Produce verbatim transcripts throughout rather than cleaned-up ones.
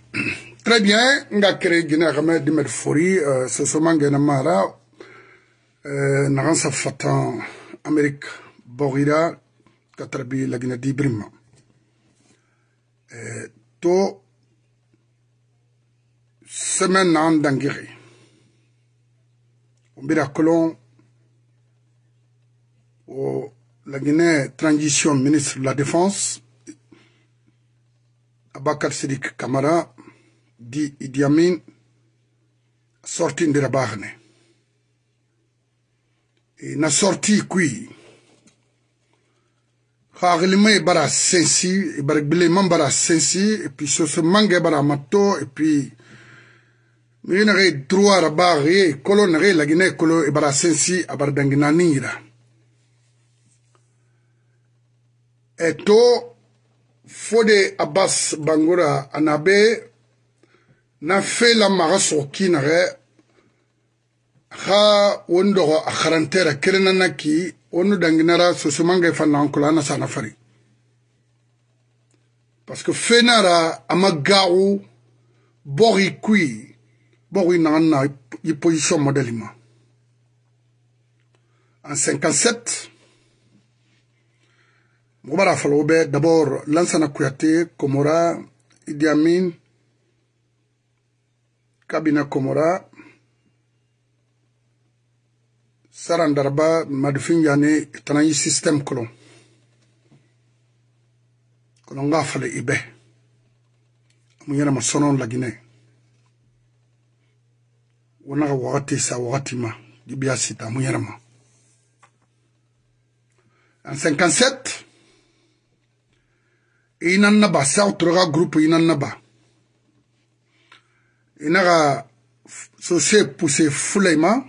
Très bien, nga créé Guinée Ramé Dimet Fori, ce souvent Guinée Mara, Naransa Fatan, Amérique, Borira, Katrabi, la Guinée d'Ibrima. To, semaine en Dangiri. Umbira Colon, la Guinée Transition, ministre de la Défense, Abakar Sidik Kamara, dit Idi Amin, sorti de la barne. Et na sorti qui, Khaglime bara sensi, et baragbile bara sensi, et puis ce se mangue bara mato, et puis, Minere droit à barre, colonne la Guinée, colo et bara sensi, à bardanginanira. Et to, Fode Abbas Bangura Anabe na fait la maraso kinare ha wondo a kharantera kerenanaki onu danginara so semanga fana ankolana sana fari parce que fenara amagaou bori kui bori nana y position modelima en cinquante-sept Moubara Falobe, d'abord Lansana Kouyaté, Komora, Idi Amin, Kabina Komora, Sarandarba, Madufin Yane, Tanayi système colon. Colon Gafale Ibe. Mouyana Masonon la Guinée. Wanaga Wagati sa Wagatima, Dibiasita, Mouyana. En cinquante-sept, Inan naba, sautra groupe inan naba. Inaga sosé poussé Fulema,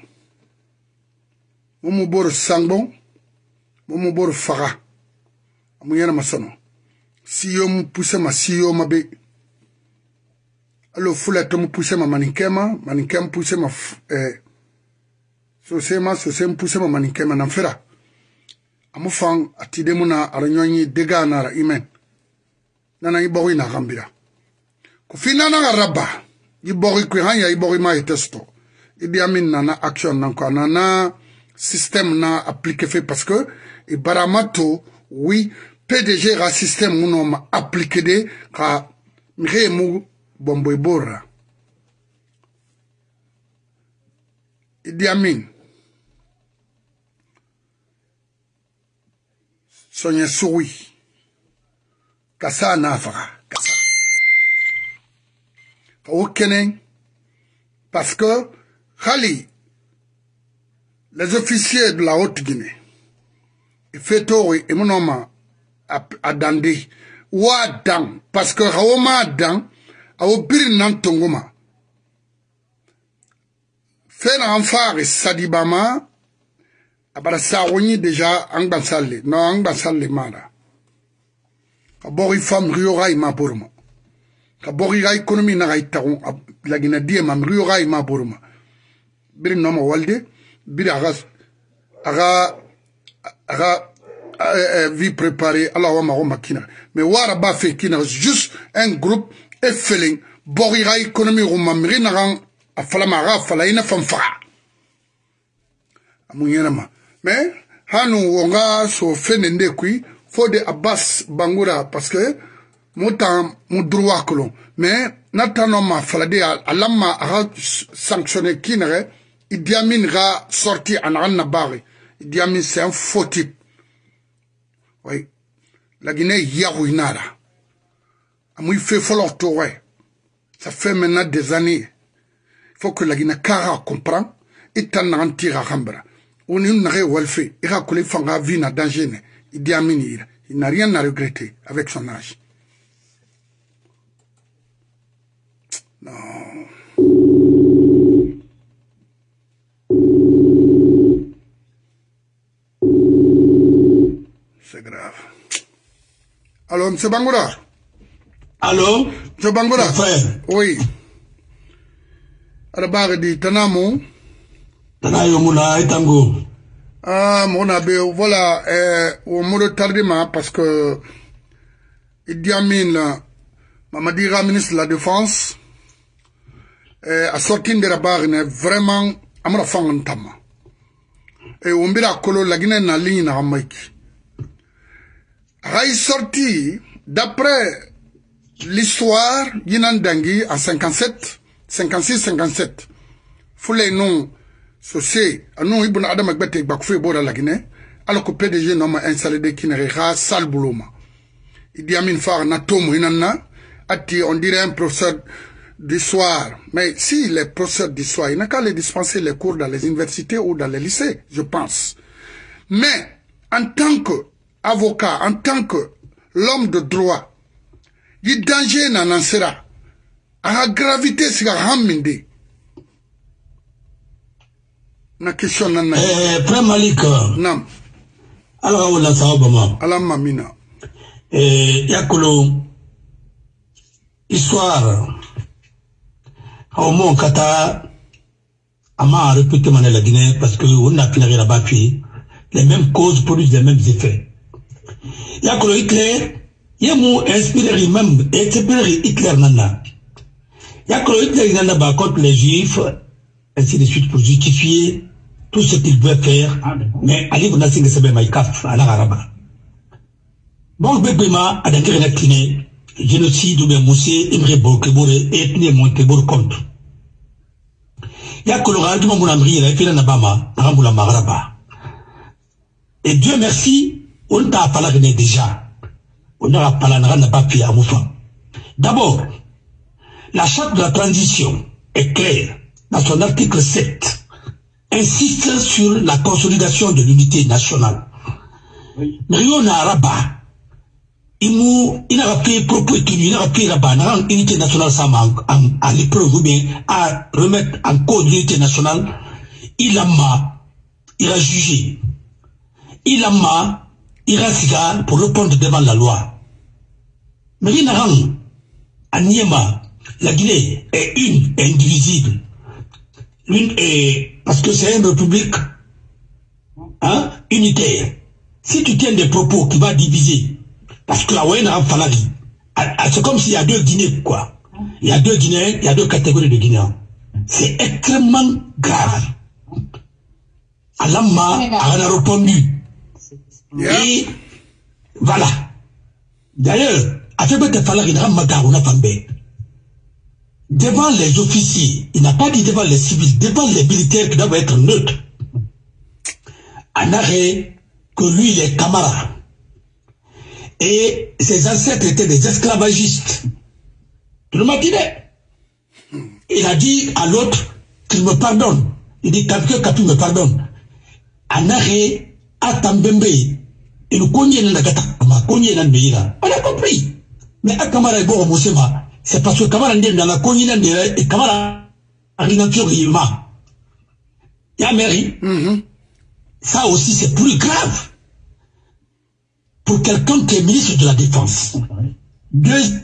Momobor Sangbon, Momobor Fara, Amouyana Masono. Si yo mu poussé ma si yo mabe. Alors Fuleta mu poussé ma maninkema, maninkema poussé ma eh, sosé ma sosé mu poussé ma maninkema n'amfera. Amufang atidemuna aranyonyi dega nara imen. Nana ibori na gambira. Kufina na raba. Ibori kwe hanya ibori ma etesto. Idi Amin nana action nanko. Nana système na appliqué fait parce que ibaramato, oui, P D G ra système mouno ma appliqué de ka mire mou bombo ibora. Idi Amin. Sonye soui. Kassa nafara, kassa. Kawokenen, parce que, Khali, les officiers de la Haute-Guinée, et Fetori et mon homme à Dandi, ou à Dan, parce que Raoma Dan, a obiri Nantongoma. Fait l'enfant et Sadibama, à Barasawoni déjà, Angbansale, non, Angbansale Mara. Kabori fam riorai ma boruma. Kabori ga économie na ga itaron la Guinée die mam riorai ma boruma. Biri noma walde, biri aga aga aga vie préparée Allah wa ma makina. Mais wara ba fe kina juste un groupe et feeling bori ga économie ruma miri na ga afala ma ga afala ina famfa. Amunyena ma. Mais hanu wonga so fenende kui Fode Abbas Bangura parce que moutan moudroua colon mais natano ma falade alama a sanctionné kinere Idi Amin ra sorti en anna barre Idi Amin c'est un faux type oui la Guinée yarouinara amui fait follow to ouais ça fait maintenant des années il faut que la Guinée Kara comprend et t'en antira rambra on est une walfe ira kule fanga vina danger Idi Amin, il n'a rien à regretter avec son âge. Non. C'est grave. Allô, M. Bangoura? Allô? M. Bangoura? Frère. Oui. Arabar dit Tanamo. Tanayo Moula Etango. Ah, mon abbé, voilà, euh, au mot de tardement, parce que Idi Amin, Mamadira, ministre de la Défense, a sorti de Rabar, vraiment, amra fangan tama. Et on bira kolo la Guinée na ligne na Ramaiki. Rai sorti, d'après l'histoire, Yinan Dangui en cinquante-sept, cinquante-six, cinquante-sept. Foulé non, c'est, non, Ibn Adam Akbete Bakoufe Bora la Guinée, alors que P D G n'a pas installé de Kinereha, sale bouloma. Il dit Amin Far Natom Hinana, Ati, on dirait un professeur d'histoire. Mais si les professeurs d'histoire, il n'a qu'à les dispenser les cours dans les universités ou dans les lycées, je pense. Mais, en tant qu'avocat, en tant que l'homme de droit, il danger n'a n'en sera. À la gravité, c'est la haminde. Na question n'a n'a. Eh, Frère Malik. Non. Alors, on a ça, Obama. Allah mamina. Eh, Yakolo. Histoire. Au moins, Kata, Ama a répété la Guinée parce qu'on a pu là-bas puis les mêmes causes produisent les mêmes effets. Il y a que Hitler, il y a mon inspiré même, inspiré Hitler nana. Il y a que Hitler nana bat contre les Juifs, ainsi de suite pour justifier tout ce qu'il veut faire. Mais Ali Bonassing Sebe Maïkaf à l'Araba. Bon, Bébéma a d'inquiéter la Guinée. Génocide ou bien Moussé, Imre Bokebore, ethnie Montebor compte. Il y a que le radium Moulambri, il a fait l'Anabama, Ramboula Maraba. Et Dieu merci, on t'a parlé déjà. On n'a pas la papier à Moufa. D'abord, la charte de la transition est claire. Dans son article sept, insiste sur la consolidation de l'unité nationale. Mais on a Rabat. Il n'a fait propos il n'a fait là-bas, n'a unité nationale à l'épreuve ou bien à remettre en cause l'unité nationale. Il a ma, il a jugé. Il a ma, il a siga pour répondre devant la loi. Mais il n'a rien. À Niema, la Guinée est une et indivisible. L'une est, parce que c'est une république, hein, unitaire. Si tu tiens des propos qui vont diviser, parce que la Ouaine a fallu. C'est comme s'il y a deux Guinées, quoi. Il y a deux Guinéens, il y a deux catégories de Guinéens. C'est extrêmement grave. Alama a répondu. Et voilà. D'ailleurs, devant les officiers, il n'a pas dit devant les civils, devant les militaires qui doivent être neutres. En arrêt que lui, il est camarade. Et ses ancêtres étaient des esclavagistes. Tu le matinais. Il a dit à l'autre qu'il me pardonne. Il dit que Kapi me pardonne. Anare Atambembe. Et nous connaissons la Gatama, connaissons la Meira. On a compris. Mais à Kamara et Boro Moussema, c'est parce que Kamara n'est dans la connaissance et Kamara a rinature l'Ima. Y'a Mary. Ça aussi, c'est plus grave. Pour quelqu'un qui est ministre de la Défense. Deuxième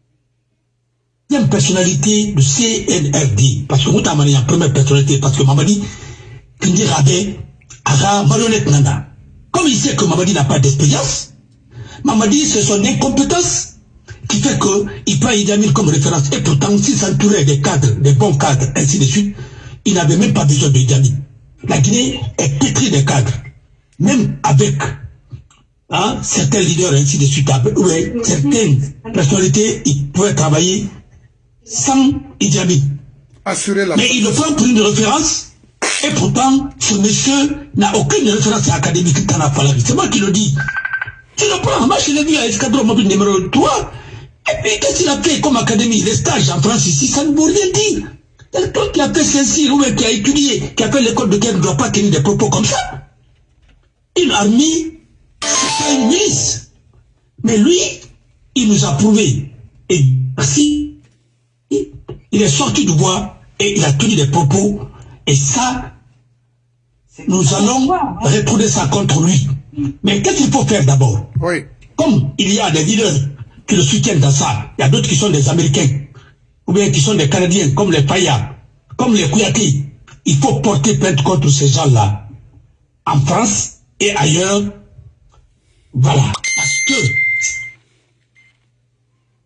personnalité du C N R D. Parce que nous avons une première personnalité. Parce que Mamadi, Kindi Rabé, Ara Marionnette Nana. Comme il sait que Mamadi n'a pas d'expérience, Mamadi, c'est son incompétence qui fait qu'il prend Idi Amin comme référence. Et pourtant, s'il s'entourait des cadres, des bons cadres, ainsi de suite, il n'avait même pas besoin de Idi Amin. La Guinée est pétrie des cadres. Même avec Hein, certains leaders, ainsi de suite, ouais, certaines personnalités, ils pouvaient travailler sans Idi Amin. Assurer la. Mais ils le prennent pour une référence, et pourtant, ce monsieur n'a aucune référence académique dans la Falari. C'est moi qui le dis. Tu le prends, moi je l'ai vu à Escadron Mobile numéro trois, et puis qu'est-ce qu'il a fait comme académie? Les stages en France ici, ça ne veut rien dire. Quelqu'un qui a fait Saint-Cyr, ou qui a étudié, qui a fait l'école de guerre, ne doit pas tenir des propos comme ça. Une armée, c'est une milice. Mais lui, il nous a prouvé. Et merci, il est sorti du bois et il a tenu des propos. Et ça, nous allons retourner ça contre lui. Mais qu'est-ce qu'il faut faire d'abord? Oui. Comme il y a des leaders qui le soutiennent dans ça, il y a d'autres qui sont des Américains, ou bien qui sont des Canadiens, comme les Paya, comme les Kouyaki. Il faut porter plainte contre ces gens-là, en France et ailleurs. Voilà. Parce que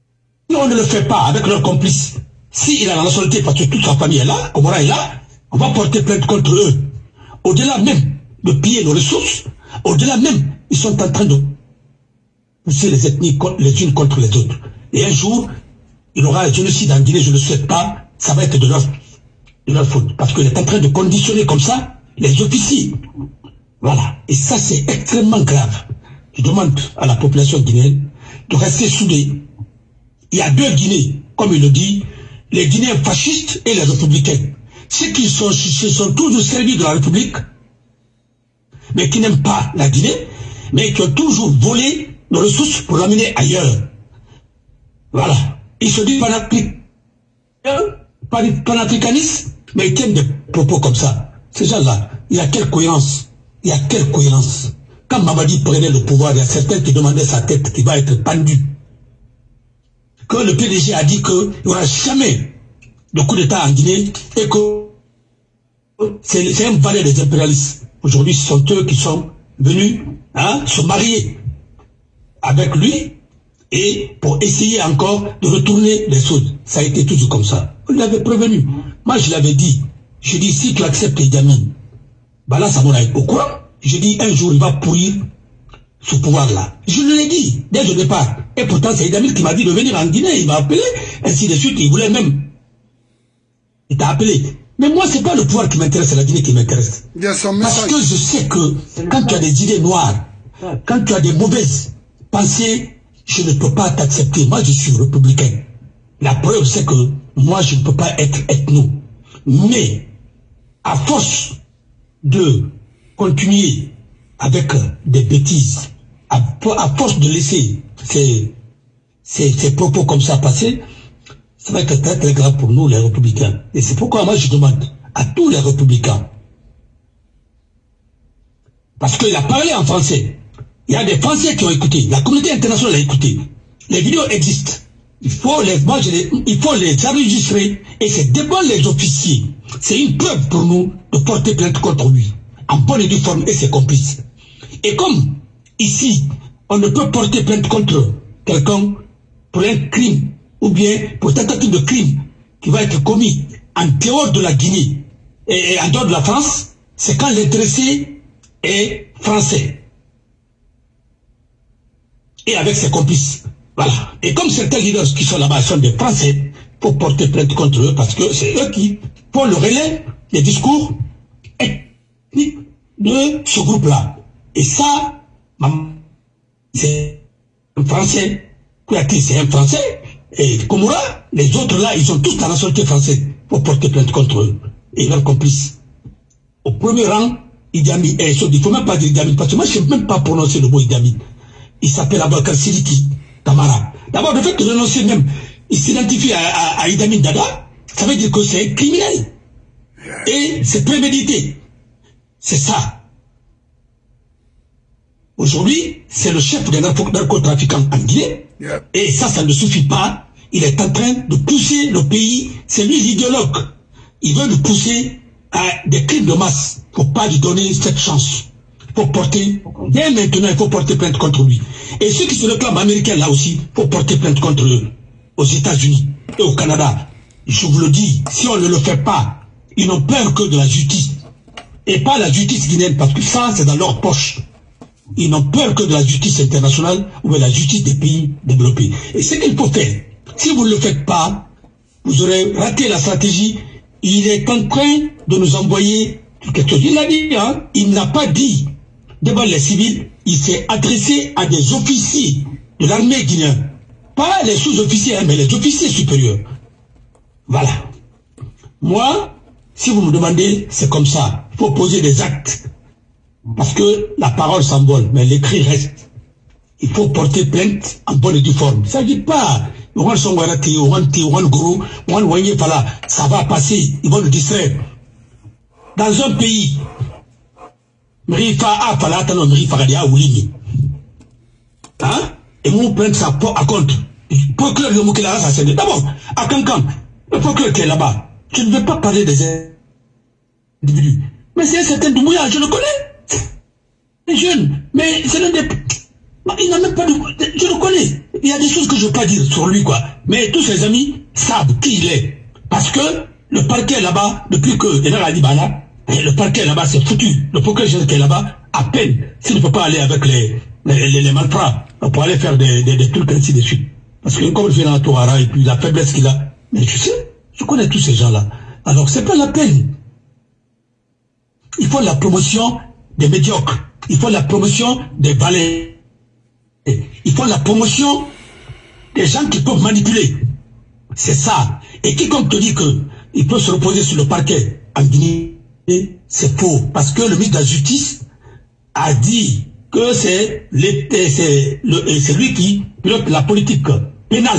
Si on ne le fait pas avec leurs complices, s'il a la nationalité parce que toute sa famille est là, Komora est là, on va porter plainte contre eux. Au-delà même de piller nos ressources, au-delà même, ils sont en train de pousser les ethnies les unes contre les autres. Et un jour, il y aura un génocide en Guinée, je ne le souhaite pas, ça va être de leur, de leur faute. Parce qu'il est en train de conditionner comme ça les officiers. Voilà. Et ça, c'est extrêmement grave. Je demande à la population guinéenne de rester soudée. Il y a deux Guinées, comme il le dit, les Guinéens fascistes et les républicains. Ceux qui sont, se sont toujours servis de la République, mais qui n'aiment pas la Guinée, mais qui ont toujours volé nos ressources pour l'amener ailleurs. Voilà. Ils se disent panafricanistes, mais ils tiennent des propos comme ça. Ces gens-là, il y a quelle cohérence? Il y a quelle cohérence? Quand Mamadi prenait le pouvoir, il y a certains qui demandaient sa tête qui va être pendue. Que le P D G a dit qu'il n'y aura jamais de coup d'État en Guinée et que c'est un valet des impérialistes. Aujourd'hui, ce sont eux qui sont venus hein, se marier avec lui et pour essayer encore de retourner les choses. Ça a été toujours comme ça. On l'avait prévenu. Moi, je l'avais dit. Je dis, si tu acceptes Idi Amin, bah là, ça m'en a été au courant. Je dis, un jour, il va pourrir ce pouvoir-là. Je le l'ai dit dès le départ. Et pourtant, c'est Idi Amin qui m'a dit de venir en Guinée. Il m'a appelé, ainsi de suite. Il voulait même. Il t'a appelé. Mais moi, c'est pas le pouvoir qui m'intéresse, c'est la Guinée qui m'intéresse. Parce que je sais que quand tu as des idées noires, quand tu as des mauvaises pensées, je ne peux pas t'accepter. Moi, je suis républicain. La preuve, c'est que moi, je ne peux pas être ethno. Mais, à force de continuer avec des bêtises, à, à force de laisser ces, ces, ces propos comme ça passer, ça va être très très grave pour nous les républicains. Et c'est pourquoi moi je demande à tous les républicains, parce qu'il a parlé en français, il y a des Français qui ont écouté, la communauté internationale a écouté, les vidéos existent, il faut les, moi je les, il faut les enregistrer et c'est devant les officiers. C'est une preuve pour nous de porter plainte contre lui, en bonne et due forme et ses complices. Et comme ici, on ne peut porter plainte contre quelqu'un pour un crime ou bien pour tentative de crime qui va être commis en dehors de la Guinée et en dehors de la France, c'est quand l'intéressé est français et avec ses complices. Voilà. Et comme certains leaders qui sont là-bas sont des Français, il faut porter plainte contre eux parce que c'est eux qui font le relais des discours ethniques de ce groupe-là. Et ça, c'est un Français, Kouyaté c'est un Français, et Komora, les autres là, ils ont tous la nationalité française pour porter plainte contre eux et leurs complices. Au premier rang, Idi Amin, et il ne faut même pas dire Idi Amin, parce que moi je ne sais même pas prononcer le mot Idi Amin. Il s'appelle Abakar Sidiki Kamara. D'abord, le fait de renoncer même, il s'identifie à, à, à Idi Amin Dada, ça veut dire que c'est criminel. Et c'est prémédité. C'est ça. Aujourd'hui, c'est le chef des narcotrafiquants en Guinée. Yeah. Et ça, ça ne suffit pas. Il est en train de pousser le pays. C'est lui l'idéologue. Il veut nous pousser à des crimes de masse. Il ne faut pas lui donner cette chance. Il faut porter, dès maintenant, il faut porter plainte contre lui. Et ceux qui se réclament américains là aussi, il faut porter plainte contre eux. Aux États-Unis et au Canada. Je vous le dis, si on ne le fait pas, ils n'ont peur que de la justice. Et pas la justice guinéenne, parce que ça, c'est dans leur poche. Ils n'ont peur que de la justice internationale ou de la justice des pays développés. Et ce qu'il faut faire, si vous ne le faites pas, vous aurez raté la stratégie. Il est en train de nous envoyer quelque chose. Il a dit, hein, il n'a pas dit devant les civils, il s'est adressé à des officiers de l'armée guinéenne. Pas les sous-officiers, hein, mais les officiers supérieurs. Voilà. Moi, si vous me demandez, c'est comme ça. Il faut poser des actes. Parce que la parole s'envole, mais l'écrit reste. Il faut porter plainte en bonne et due forme. Ça ne dit pas, ça va passer, ils vont le distraire. Dans un pays, hein? Et vous prenez ça à compte. Procureur de Moukela, ça c'est d'abord, à Kankan, le procureur qui est là-bas, je ne veux pas parler des individus. Mais c'est un certain Doumbouya, je le connais. Jeune, mais c'est l'un des... Il n'a même pas de... Je le connais. Il y a des choses que je ne veux pas dire sur lui, quoi. Mais tous ses amis savent qui il est. Parce que le parquet là-bas, depuis que il a dit Bala, le parquet là-bas, c'est foutu. Le procureur qui est là-bas, à peine, s'il ne peut pas aller avec les, les, les, les malfrats pour aller faire des, des, des trucs ainsi de suite. Parce que comme il fait dans la Touara et puis la faiblesse qu'il a, mais tu sais, je connais tous ces gens-là. Alors, c'est pas la peine. Il faut la promotion des médiocres. Il faut la promotion des valets. Il faut la promotion des gens qui peuvent manipuler. C'est ça. Et quiconque te dit qu'il peut se reposer sur le parquet en Guinée, c'est faux. Parce que le ministre de la Justice a dit que c'est lui qui pilote la politique pénale.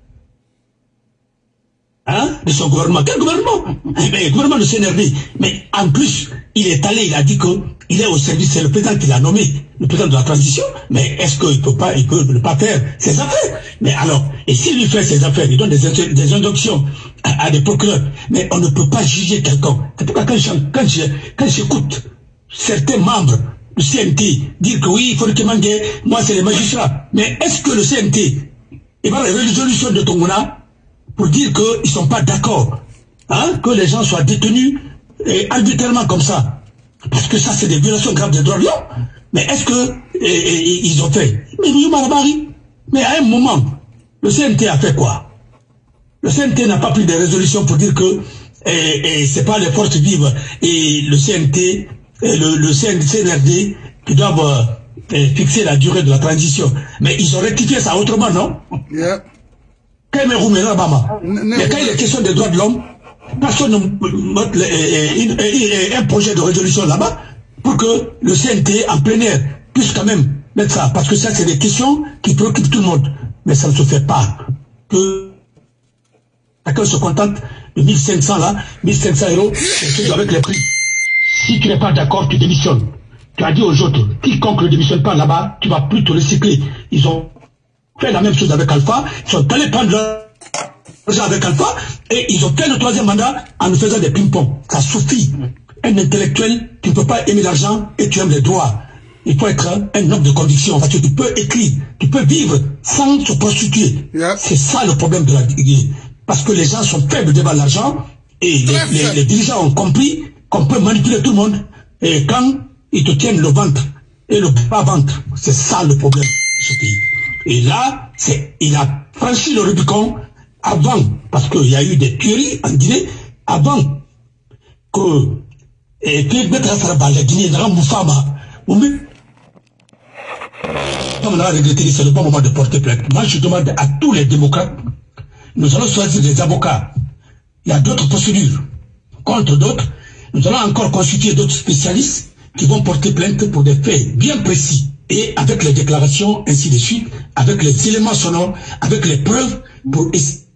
Hein, de son gouvernement. Quel gouvernement? Mais le gouvernement de C N R D. Mais en plus, il est allé, il a dit qu'il est au service, c'est le président qui l'a nommé, le président de la transition. Mais est-ce qu'il peut pas, il peut ne pas faire ses affaires? Mais alors, et s'il lui fait ses affaires, il donne des, des injonctions à, à des procureurs. Mais on ne peut pas juger quelqu'un. C'est pourquoi quand j'écoute quand quand certains membres du C N T dire que oui, il faut le demander, moi c'est les magistrats. Mais est-ce que le C N T, il va la résolution de Tongona pour dire qu'ils ne sont pas d'accord, hein, que les gens soient détenus et arbitrairement comme ça? Parce que ça, c'est des violations graves des droits de l'homme. Mais est-ce que et, et, ils ont fait? Mais Mais à un moment, le C N T a fait quoi? Le C N T n'a pas pris de résolution pour dire que et, et c'est pas les forces vives et le C N T et le, le C N R D qui doivent euh, fixer la durée de la transition. Mais ils ont rectifié ça autrement, non? Yeah. Mais quand il est question des droits de l'homme, personne ne met un projet de résolution là-bas pour que le C N T en plein air puisse quand même mettre ça. Parce que ça, c'est des questions qui préoccupent tout le monde. Mais ça ne se fait pas. Que chacun se contente de mille cinq cents là, mille cinq cents euros, avec les prix. Si tu n'es pas d'accord, tu démissionnes. Tu as dit aux autres, quiconque ne démissionne pas là-bas, tu ne vas plus te recycler. Ils ont fait la même chose avec Alpha, ils sont allés prendre l'argent avec Alpha et ils ont fait le troisième mandat en nous faisant des ping-pong. Ça suffit. Un intellectuel, tu ne peux pas aimer l'argent et tu aimes les droits. Il faut être un homme de conviction parce que tu peux écrire, tu peux vivre sans se prostituer. Yeah. C'est ça le problème de la Guinée. Parce que les gens sont faibles devant l'argent et les, les, les dirigeants ont compris qu'on peut manipuler tout le monde et quand ils te tiennent le ventre et le bas-ventre, c'est ça le problème de ce pays. Et là, c'est, il a franchi le Rubicon avant, parce qu'il y a eu des tueries en Guinée, avant que, et puis, la Guinée, on a regretté que c'est le bon moment de porter plainte. Moi, je demande à tous les démocrates, nous allons choisir des avocats. Il y a d'autres procédures contre d'autres. Nous allons encore constituer d'autres spécialistes qui vont porter plainte pour des faits bien précis. Et avec les déclarations, ainsi de suite, avec les éléments sonores, avec les preuves, pour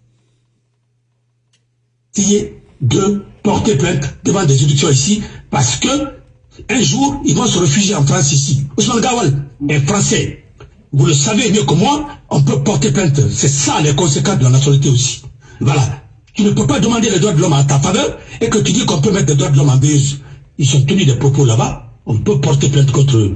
essayer de porter plainte devant des juridictions ici, parce que un jour, ils vont se réfugier en France ici. Ousmane Gawal est français. Vous le savez mieux que moi, on peut porter plainte. C'est ça les conséquences de la nationalité aussi. Voilà. Tu ne peux pas demander les droits de l'homme à ta faveur et que tu dis qu'on peut mettre les droits de l'homme en buse. Ils sont tenus des propos là-bas, on peut porter plainte contre eux.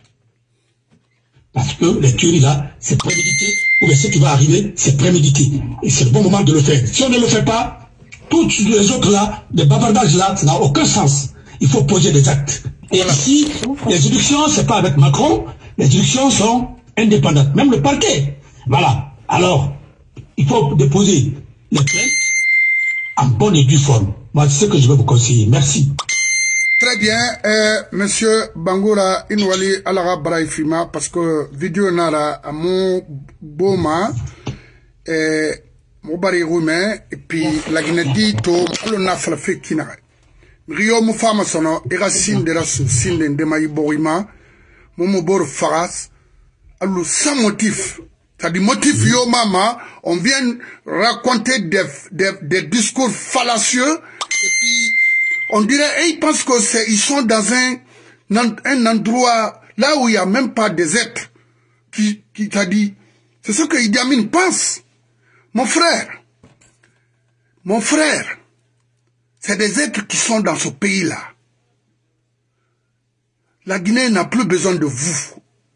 Parce que les tueries là, c'est prémédité, ou bien ce qui va arriver, c'est prémédité. Et c'est le bon moment de le faire. Si on ne le fait pas, toutes les autres là, des bavardages là, ça n'a aucun sens. Il faut poser des actes. Et voilà. Ici, les élections, c'est pas avec Macron, les élections sont indépendantes. Même le parquet. Voilà. Alors, il faut déposer les plaintes en bonne et due forme. Moi, c'est ce que je vais vous conseiller. Merci. Très bien, euh, monsieur Bangoura Inwali Alara Braifima, parce que vidéo nara à mon boma, euh, mon bari roumain, et puis la Guinée to, le nafla fait kinara. Rio mu fama sono, ira sin de la sou, sin de ndemayi borima, mon bor faras, alou sans motif. C'est-à-dire motif yo mama, on vient raconter des, des, des discours fallacieux, et puis, on dirait, et ils pensent que c'est, ils sont dans un, un endroit, là où il n'y a même pas des êtres, qui, qui t'a dit, c'est ce que Idi Amin pense. Mon frère, mon frère, c'est des êtres qui sont dans ce pays-là. La Guinée n'a plus besoin de vous,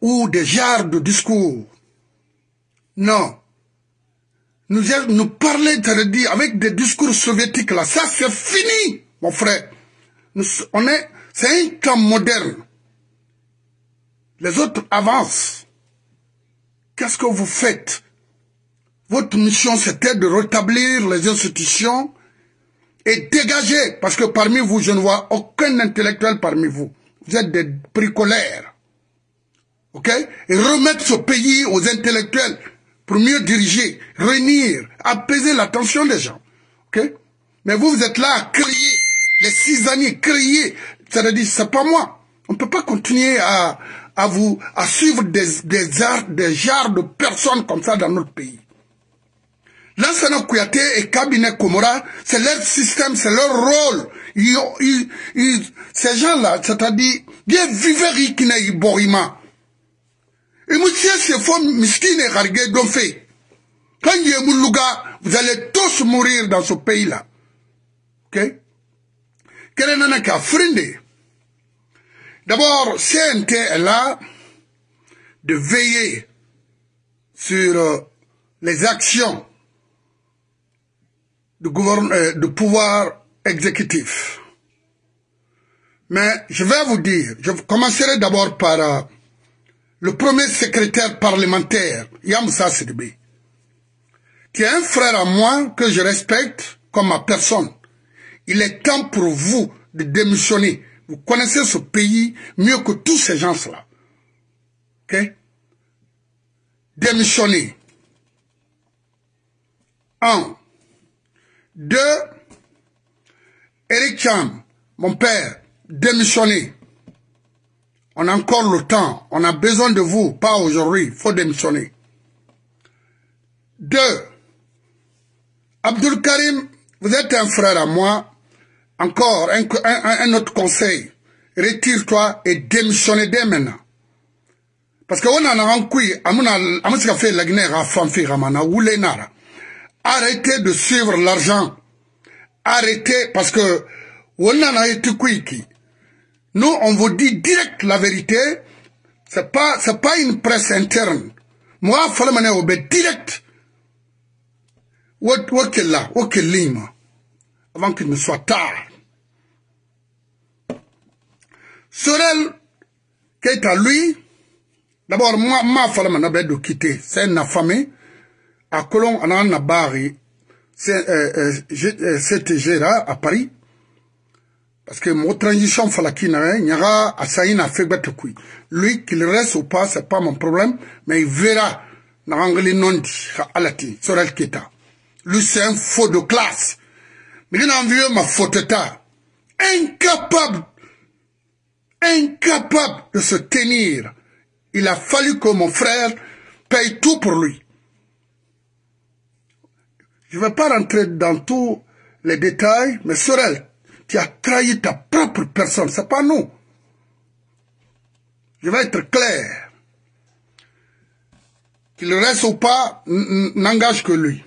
ou des genres de discours. Non. Nous, nous parler, c'est-à-dire, avec des discours soviétiques, là, ça c'est fini, mon frère. Nous, on est, c'est un temps moderne. Les autres avancent. Qu'est-ce que vous faites? Votre mission, c'était de rétablir les institutions et dégager, parce que parmi vous, je ne vois aucun intellectuel parmi vous. Vous êtes des bricolaires. Ok? Et remettre ce pays aux intellectuels pour mieux diriger, réunir, apaiser l'attention des gens. Ok? Mais vous, vous êtes là à crier, les six années, crier. C'est-à-dire, c'est pas moi. On ne peut pas continuer à, à vous, à suivre des, des arts, des genres de personnes comme ça dans notre pays. Lansana Kouyaté et Cabinet Komora, c'est leur système, c'est leur rôle. Ils, ils, ils, ces gens-là, c'est-à-dire, des viveurs qui n'ont borima. Et monsieur, c'est faux, miskin et gargué d'ont fait. Quand il y a Moulouga, vous allez tous mourir dans ce pays-là. Ok? Quel est le cas? Frindé. D'abord, C N T est là de veiller sur euh, les actions du euh, de pouvoir exécutif. Mais je vais vous dire, je commencerai d'abord par euh, le premier secrétaire parlementaire, Yamoussa Sidibé, qui est un frère à moi que je respecte comme ma personne. Il est temps pour vous de démissionner. Vous connaissez ce pays mieux que tous ces gens-là. Ok? Démissionner. Un. Deux. Eric Cham, mon père, démissionner. On a encore le temps. On a besoin de vous. Pas aujourd'hui. Il faut démissionner. Deux. Abdul Karim, vous êtes un frère à moi. Encore un, un, un autre conseil. Retire-toi et démissionne dès maintenant. Parce que on a un coup, on fait la Guinée à Fanfi Ramana ou les Nara. Arrêtez de suivre l'argent. Arrêtez parce que on a été qui. Nous, on vous dit direct la vérité. C'est pas, c'est pas une presse interne. Moi, il faut le mener au bé direct. Où est là? Où est Lima? Avant qu'il ne soit tard. Sorel, qui est à lui, d'abord, moi, ma femme n'a pas de quitter. C'est une affamée. À Colomb, on a un barri. C'est, euh, euh, c'était Gérard à Paris. Parce que mon transition falakina, il y aura à Saïna fait bête couille. Lui, qu'il reste ou pas, c'est pas mon problème, mais il verra. N'angli non dit, à la ti, Sorel Keta. Lui, c'est un faux de classe. Mais il a envie ma faute incapable, incapable de se tenir. Il a fallu que mon frère paye tout pour lui. Je ne vais pas rentrer dans tous les détails, mais Sorel, tu as trahi ta propre personne, c'est pas nous. Je vais être clair. Qu'il reste ou pas, n'engage que lui.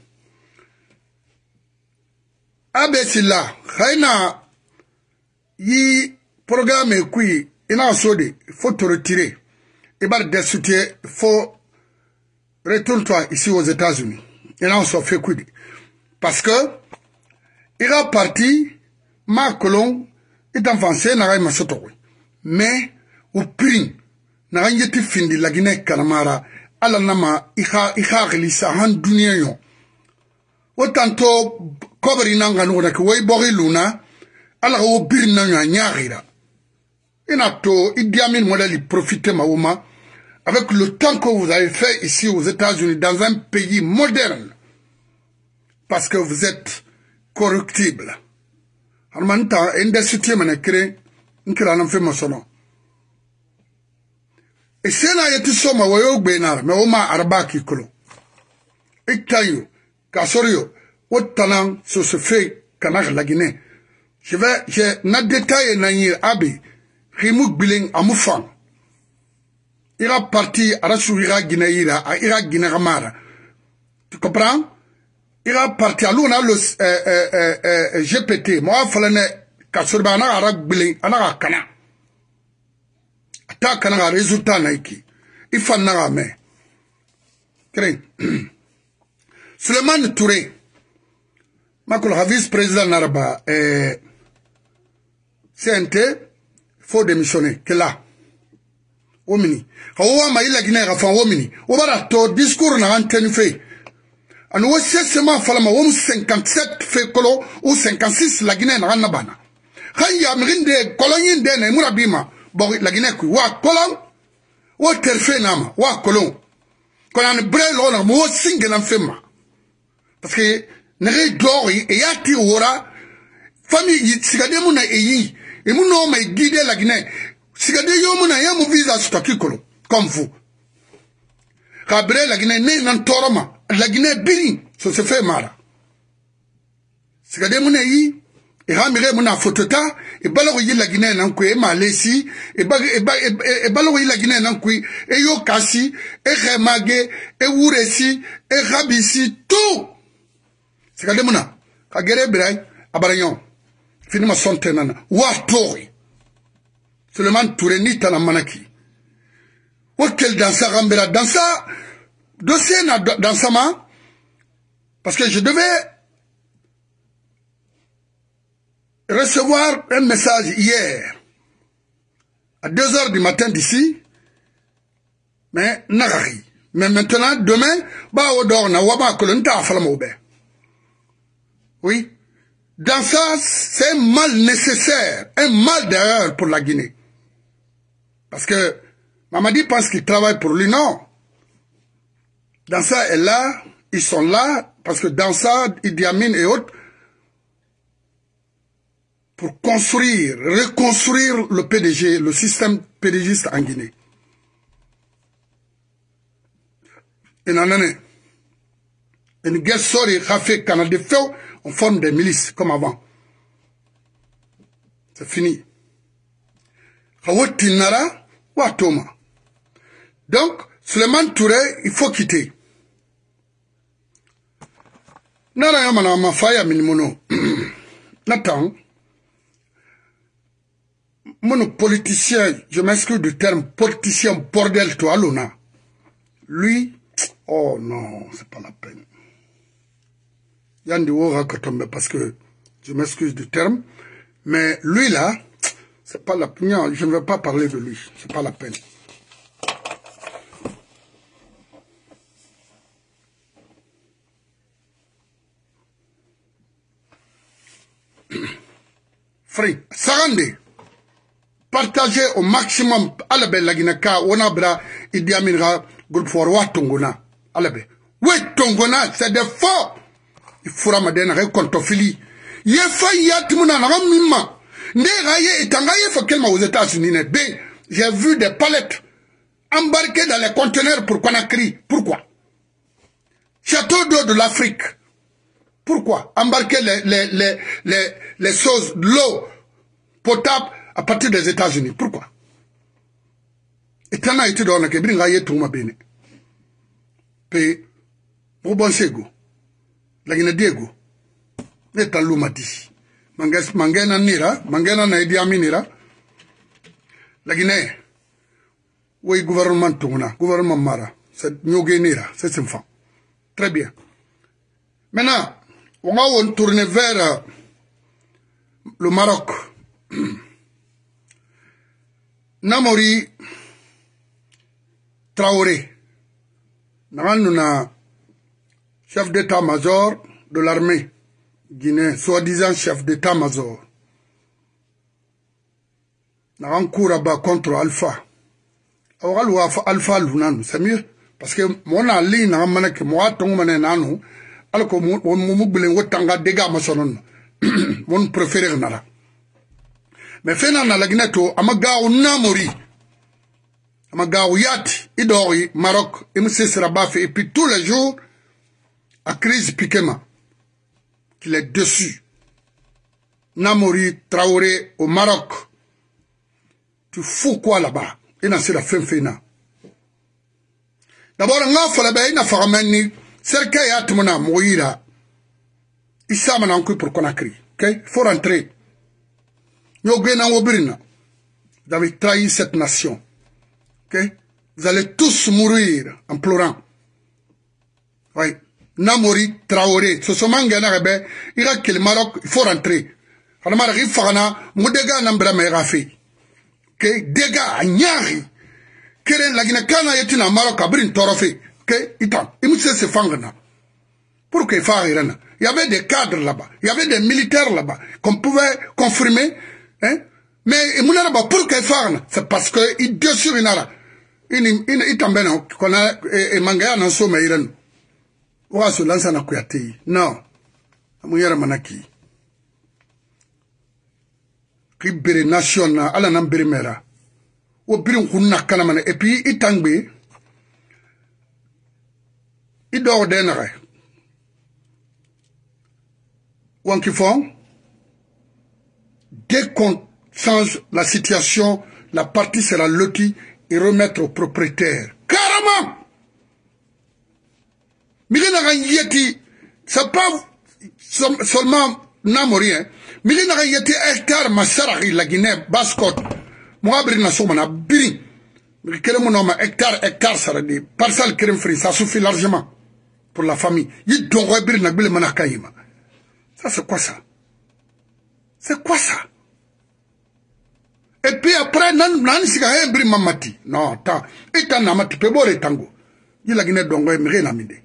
Abesila, Khaina, yi programme est qui, il a il faut te retirer. Il va te soutien, il faut retourne-toi ici aux États-Unis. Il a fait quoi? Parce que, il a parti, ma colon, il est avancé, n'a rien massotoué. Mais, au prix, n'a rien été fini, la Guinée Calamara, à la nama, il a, il a relissé un dunien. Autant kobri nanga nuna ki way bori luna ala wo bir na nyagira ina to Idi Amin modèle profiter maouma avec le temps que vous avez fait ici aux États-Unis dans un pays moderne parce que vous êtes corruptible armanta ende cité manekre nkira na fait mosono et c'est là yeti soma wayo gbenar mais oma arbaki kolo ikayo kasorio Otalan sur ce fait canard la Guinée. Je vais, je n'a détaillé n'ayir abi, Rimouk Biling à Moufang. Il a parti à la Sourira Guinéira, à Irak Guinéramara. Tu comprends? Il a parti à l'on a le euh, euh, euh, G P T. Moi, il fallait que Arak Biling, Anara Kana. Ata Kana résultat naiki. il faut n'avoir mais. Suleiman Touré, Makul vice-président Naraba, et C N T, faut démissionner, que là. Omini. Kawa ma ila Guinée rafan omini. Obara to discours na antenne fait. Anu wese sema falama wom cinquante-sept fait kolo ou cinquante-six la Guinée na nabana. Khaya mrinde kolonyin de na murabima. Bon la Guinée ku wa kolon wa terfe nama wa kolon. Kolan bre lo na mo singe na fema. Parce que nere dori e yati ora famille sigade mu na eyi e mu no ma guider la Guinée. Sigade yomuna ya mu visa stocky kolo comme vous. Kabre la Guinée ne nan toroma la Guinée biri so se fait mara. Sigade mu na yi e hamire mu na fotota e balago yi la Guinée nan ku e malesi e ba e balago yi la Guinée nan ku e yo kasi e remage e wuresi e rabisi tout. Sigade mu na ka gere bray abaranyon finima sonte nana wa tori. Suleiman Touré ni tana manaki. Quel dansa rambera dansa dossier na dansa ma parce que je devais recevoir un message hier à deux heures du matin d'ici mais nagari mais maintenant demain ba odor na waba kolonta falamo be. Oui, dans ça c'est un mal nécessaire, un mal d'erreur pour la Guinée. Parce que Mamadi pense qu'il travaille pour lui, non. Dans ça est là, ils sont là, parce que dans ça, Idi Amin et autres, pour construire, reconstruire le P D G, le système pédégiste en Guinée. Et non, non, non. Une guerre sortie, Rafé, Canada, on forme des milices, comme avant. C'est fini. Donc, Suleiman Touré, il faut quitter. Nara yamana ma faya minimono. Nathan, mon politicien, je m'excuse du terme politicien bordel toi Luna. Lui, oh non, c'est pas la peine. Yandi Wora Katombe parce que je m'excuse du terme, mais lui là, c'est pas la peine, je ne vais pas parler de lui, c'est pas la peine. Frère, Sarande, partagez au maximum Alabe Laginaka, Onabra, Idi Aminra, groupe for Watongona, Alabe. Oui, Tongona, c'est des faux. Il faudra me donner un contofili. Il y a failli y a tout le monde en ramima. Aux États-Unis, j'ai vu des palettes embarquées dans les conteneurs pour Conakry. Pourquoi? Château d'eau de l'Afrique. Pourquoi? Embarquer les, les, les, les, les choses, l'eau potable à partir des États-Unis. Pourquoi? Et tant a été dans le Québec, il y a tout ma bene. Puis, pour bon sego, la Guinée Diego, n'est pas l'oumati. Mangena nira, mangena na Idi Amin nira. La Guinée, oui, gouvernement tourna, gouvernement mara, c'est Nyoge nira, c'est son fan. Très bien. Maintenant, on va tourner vers le Maroc. Namori Traoré, chef d'état-major de l'armée guinéenne, soi-disant chef d'état-major. Naran Kouraba contre Alpha. Alpha Lunan, c'est mieux. Parce que mon ali n'a pas que moi, ton manenano, alors que mon moubilin wotanga dégâts maçonnon. Mon préféré nara. Mais fena na lagneto, amagao namori. Amagao yati, idori, Maroc, et monsieur Serabafe, et puis tous les jours, à crise Pikema, qu'il est dessus. Namori, Traoré, au Maroc. Tu fous quoi là-bas? Et dans la fin fena. D'abord, on a fait la baie, on a fait la baie, c'est qu'il y a tout le monde mourir. Il s'est amené pour Conakry. Ok? Il faut rentrer. Vous avez trahi cette nation. Ok? Vous allez tous mourir en pleurant. Oui. Namori Traoré. Ce sont mangana rebe. Il y a que le Maroc, il faut rentrer. Alors, il faut que dégâts n'embra me que dégâts à Nyari. Que la Guinée-Cana est une Maroc à Brin Torofé. Que, itan, il me se fangana. Pour que fasse rien. Il y avait des cadres là-bas. Il y avait des militaires là-bas. Qu'on pouvait confirmer. Hein? Mais, pour que fasse c'est parce que il déchire une ara. Il est en ben, qu'on a, et mangaya n'en somme iran. Ou à se lancer en Kouyaté. Non. Amouyera manaki. Kibere nation na, ala nam bere mera. Ou birin kuna kanamane. Et puis, il tangbe. Il dort d'enre. Ou en qui font. Dès qu'on change la situation, la partie sera lotie et remettre au propriétaire. Carrément! Milena Yeti, c'est pas seulement Namori, hein. Milena Yeti hectare Massarari, la Guinée, Basse-Côte. Moi, Brina Somana, Biri. Quel mon nom, hectare, hectare, ça veut dire. Parcelle crème free, ça suffit largement pour la famille. Il doit Biri Nabil Manakaïma. Ça, c'est quoi ça? C'est quoi ça? Et puis après, nan nan siga un bri mamati. Non, attends. Et t'en amati pe bore tango. Il la Guinée dongo et rien amide.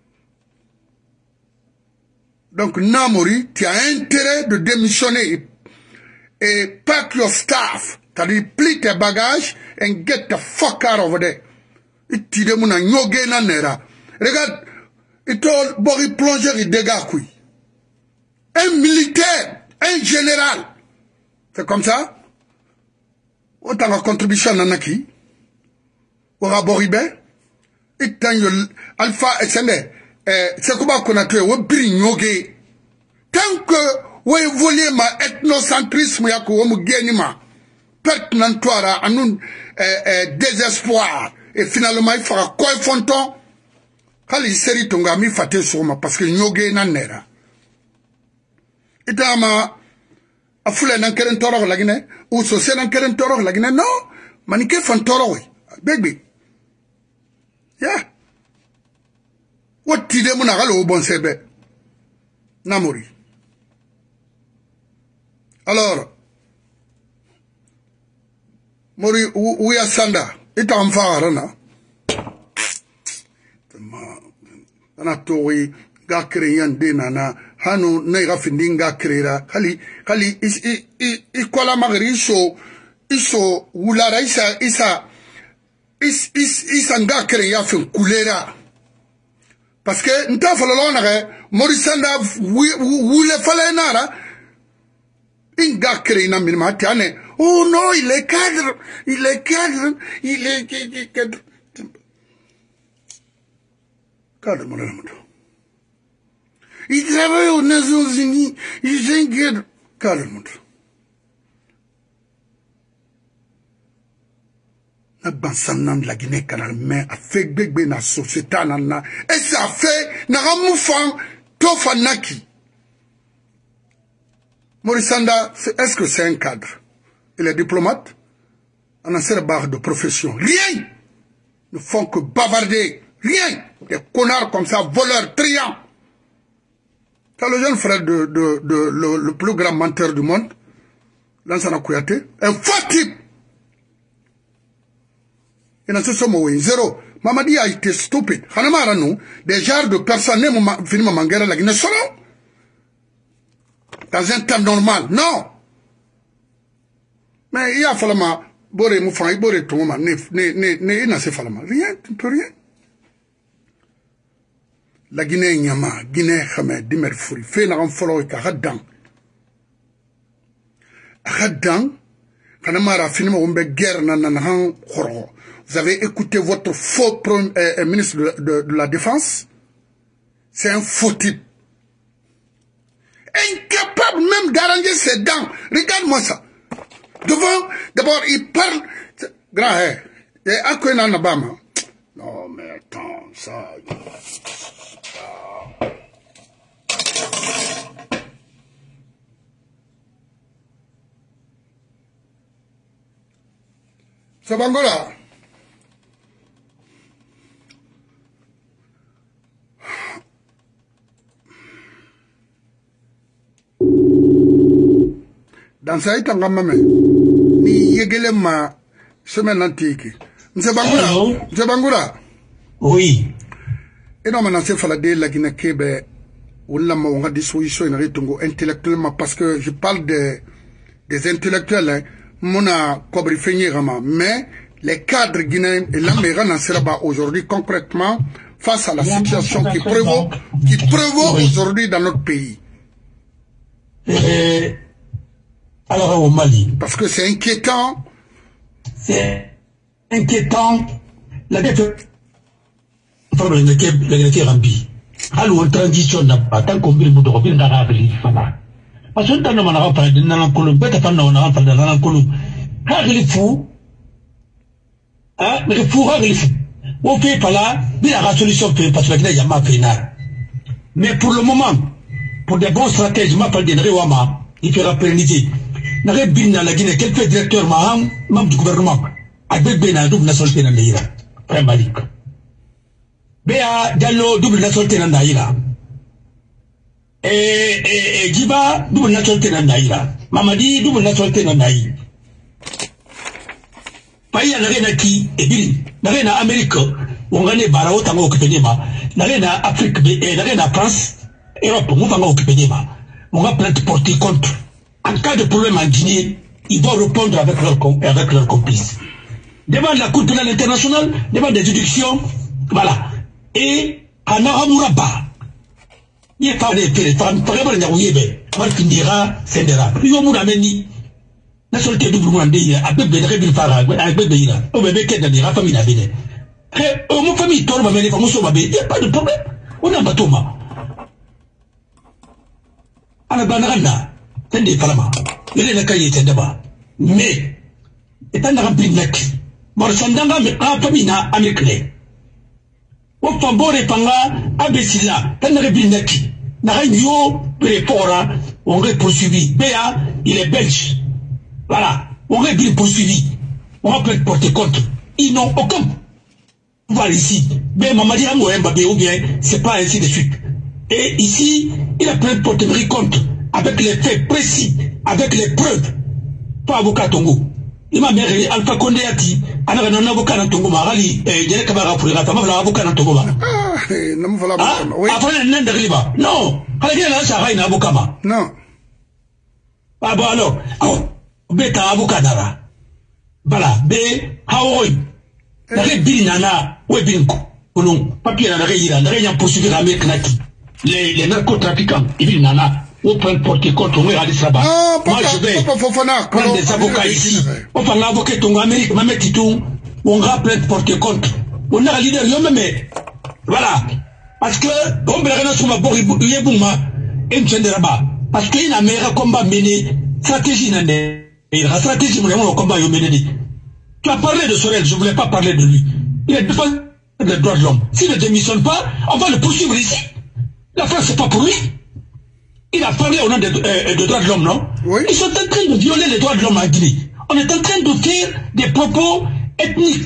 Donc Namori, tu as intérêt de démissionner et pack your stuff. C'est-à-dire plie tes bagages and get the fuck out of there. Et tu dis mon nyoge na nera. Regarde, il t'a bori plongeur et dégâts couille. Un militaire, un général. C'est comme ça. Autant la contribution nanaki, au raboribe, et tant alpha S N D, c'est comment qu'on a tué, ou brignogué. Tant que, ou évoluer ma ethnocentrisme, yako, ou mouguenima, pertinentoire, à nous, désespoir, et finalement, il fera quoi, fonton, quand il série ton gami faté sur moi, parce que nyogué nanera. Et dans ma, a fula nan keren toro la Guinée ou social nan keren toro la Guinée non manike fan toro oui baby yeah what ti de muna galo bon sebe Namori alors mori ou ya sanda ita amfara na ana tori ga kreyan de nana hanu nega findinga krera kali kali is i i i kola magri iso iso wulara isa isa is is isanga kreya fin kulera parce que nta falalo na morisanda wule fala nara inga krena minima tiane oh non il est cadre il est cadre il est cadre cadre mon ami. Il travaille aux Nations Unies, il s'inquiète. Calme. Na bansanan de la Guinée canal mais a fait bébé na société nana et ça fait na ramoufan tofanaki. Morissanda, est-ce que c'est un cadre? Il est diplomate, en un barre de profession. Rien ne font que bavarder. Rien. Des connards comme ça, voleurs, triants. C'est le jeune frère de, de, de, le, le plus grand menteur du monde, Lansana Kouyaté, un faux type. Il n'a pas eu zéro. Mamadi a été stupide. Hanamara nous, des genres de personnes, finalement, Mangera, la Guinée, solo. Dans un temps normal. Non. Mais il y a fallu ma, Boré Moufan, Boré Touma, ne, ne, ne, ne, il n'a pas fallu ma. Rien, tu ne peux rien. La Guinée Nyama, Guinée Khame, Dimer Fouri, fait n'a folo ka Raddan. Raddan, Kanamara finima umbe guerre nananahan khoro. Vous avez écouté votre faux euh, ministre de, de, de la Défense? C'est un faux type. Incapable même d'arranger ses dents. Regarde-moi ça. Devant, d'abord, il parle. Grand, hein. Et à quoi il en a pas, non, mais attends, ça. C'est Bangola. dans ça est un gamin. Ni yegele ma semaine antique. M'se Bangura. M'se Bangura. Oui. Et non, maintenant, c'est falade la Guinée Kébé. Ou là, on a des solutions intellectuellement parce que je parle de, des intellectuels. Hein. Mon a cobri mais les cadres guinéens et l'Amérique n'en sera pas aujourd'hui concrètement face à la situation qui prévaut, qui prévaut aujourd'hui dans notre pays. Et alors au Mali. Parce que c'est inquiétant. C'est inquiétant. La dette est remplie. Alors, transition n'a pas tant qu'on vit de revenir dans la vie. Parce que nous avons parlé de la colombe, peut-être pas nous avons parlé de la colombe. Car il est fou. Hein, mais il faut il faut. On fait pas là, il y a la solution parce que il y a ma pénale. Mais pour le moment, pour des bons stratèges, je m'appelle de Rewama, il fait pérenniser. N'a rien bien dans la Guinée, quelques directeurs, membre du gouvernement, avec Bena, double nationalité dans l'Iran. Frère Malik. Béa Diallo, double nationalité dans l'Iran. Et Djiba, double nationalité dans l'Iran. Mamadi, double nationalité dans l'Iran. Pays n'a rien à qui, et bien, n'a rien à Amérique, on gagne Barao, Tango, Okipenema, n'a rien à Afrique, et n'a rien à France, Europe, on va Okipenema. On va plainte porter contre. En cas de problème en Guinée, ils vont répondre avec leurs avec leur complices. Devant la Cour pénale internationale, devant des juridictions, voilà. Et, à Naramuraba, il n'y a pas de téléphone, par exemple, il y a Ouyebe, Martindira, Sendera. Ils ont Mourameni. La solité double monde, à peu de rébile Farah, à peu de Ira, au bébé qui est dans la famille d'Abéné. Et au mon famille, toi, ma mère, il n'y a pas de problème. On a un bateau. À la banana, c'est des parlements. Il est le cahier, c'est d'abord. Mais, étant rempli de nec, Morsandanga, mais en famille, n'a américain. Au Fambo et Panga, Abessila, t'en as rempli de nec. N'a rien eu, les ports, on est poursuivi. Béa, il est belge. Voilà, on est bien poursuivi. On va peut-être porter contre. Ils n'ont aucun pouvoir ici. Mais Mamadi Amouembabe ou bien, c'est pas ainsi de suite. Et ici, il a plein de porter contre, avec les faits précis, avec les preuves. Pas avocat Tongo. Il m'a dit, Alpha Condé a dit, on a un avocat dans Tongo, Marali, et il y a un camarade pour les ratas, on a un avocat dans Tongo. Ah, non, voilà. Après, il y a un riba. Non, il y a un avocat. Non. Ah bon, alors, alors. Beta avocat dara. Voilà, be haoy. Nare bin nana, we bin ko. Kolon, papier na nare yira, nare yan poursuivre l'Amérique naki. Les les narcotrafiquants, ils bin nana, on peut porter contre on va aller là-bas. Moi je vais prendre des avocats ici. On va l'avocat ton Amérique, ma mettre tout, on va plainte porter contre. On a leader yo même. Voilà. Parce que on berena sur ma bori yebuma, en là-bas. Parce qu'il y a un meilleur combat mené, stratégie nane. Et la stratégie, au combat, tu as parlé de Sorel, je ne voulais pas parler de lui. Il est défenseur des droits de l'homme. S'il ne démissionne pas, on va le poursuivre ici. La France, c'est pas pour lui. Il a parlé au nom des euh, de droits de l'homme, non? Oui. Ils sont en train de violer les droits de l'homme en Guinée. On est en train de faire des propos ethniques.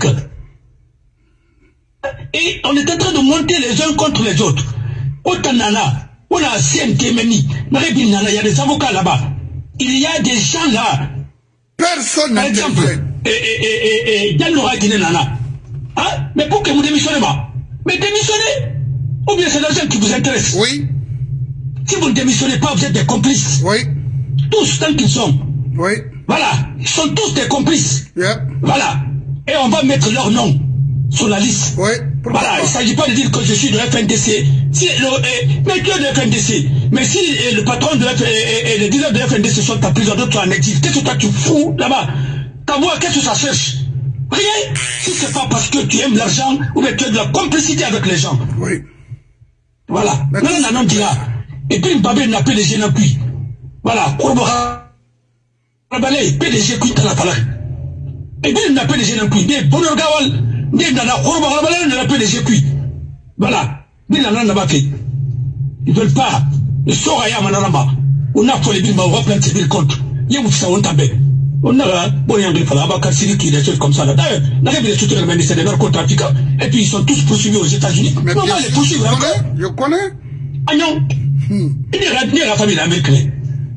Et on est en train de monter les uns contre les autres. Au Tanana, on a C N T Meni, il y a des avocats là-bas. Il y a des gens là. Personne n'a fait. Et, et, et, et, Diallo Guinée Nana. Hein? Mais pour que vous démissionnez pas. Mais démissionnez. Ou bien c'est l'argent qui vous intéresse. Oui. Si vous ne démissionnez pas, vous êtes des complices. Oui. Tous tant qu'ils sont. Oui. Voilà. Ils sont tous des complices. Yep. Voilà. Et on va mettre leur nom sur la liste. Oui. Voilà. Il ne s'agit pas de dire que je suis de F N D C. Si le, eh, mais que de F N D C. Mais si eh, le patron de F, et, et les leaders de F N D C sont en prison, d'autres en exil, qu'est-ce que toi tu fous là-bas? T'as moi, qu'est-ce que ça cherche? Rien. Si c'est pas parce que tu aimes l'argent ou bien tu as de la complicité avec les gens. Oui. Voilà. Maintenant, on a dit là. Et puis, Mbabé n'a pas les gens puis. Voilà. Kourbara. Rabalé, P D G quitte la palais. Et puis, il n'a pas les gens puis. Mais bonheur Gawal. Mais dans la Kourbara Rabalé, il n'a pas les gens puis. Voilà. Mais il n'a pas fait. Ils ne veulent pas. Le Soraya Manarama. On a fait les billes, on va plaindre ses comptes. Il y a vous ça, on t'a fait. On a, bon, il y a un fala, Bakar Siri qui est des choses comme ça là. D'ailleurs, la règle des soutiens de c'est des narcotrafiquants. Et puis ils sont tous poursuivis aux États-Unis. Mais on va les poursuivre encore. Je connais. Ah non. Il y a la famille américaine.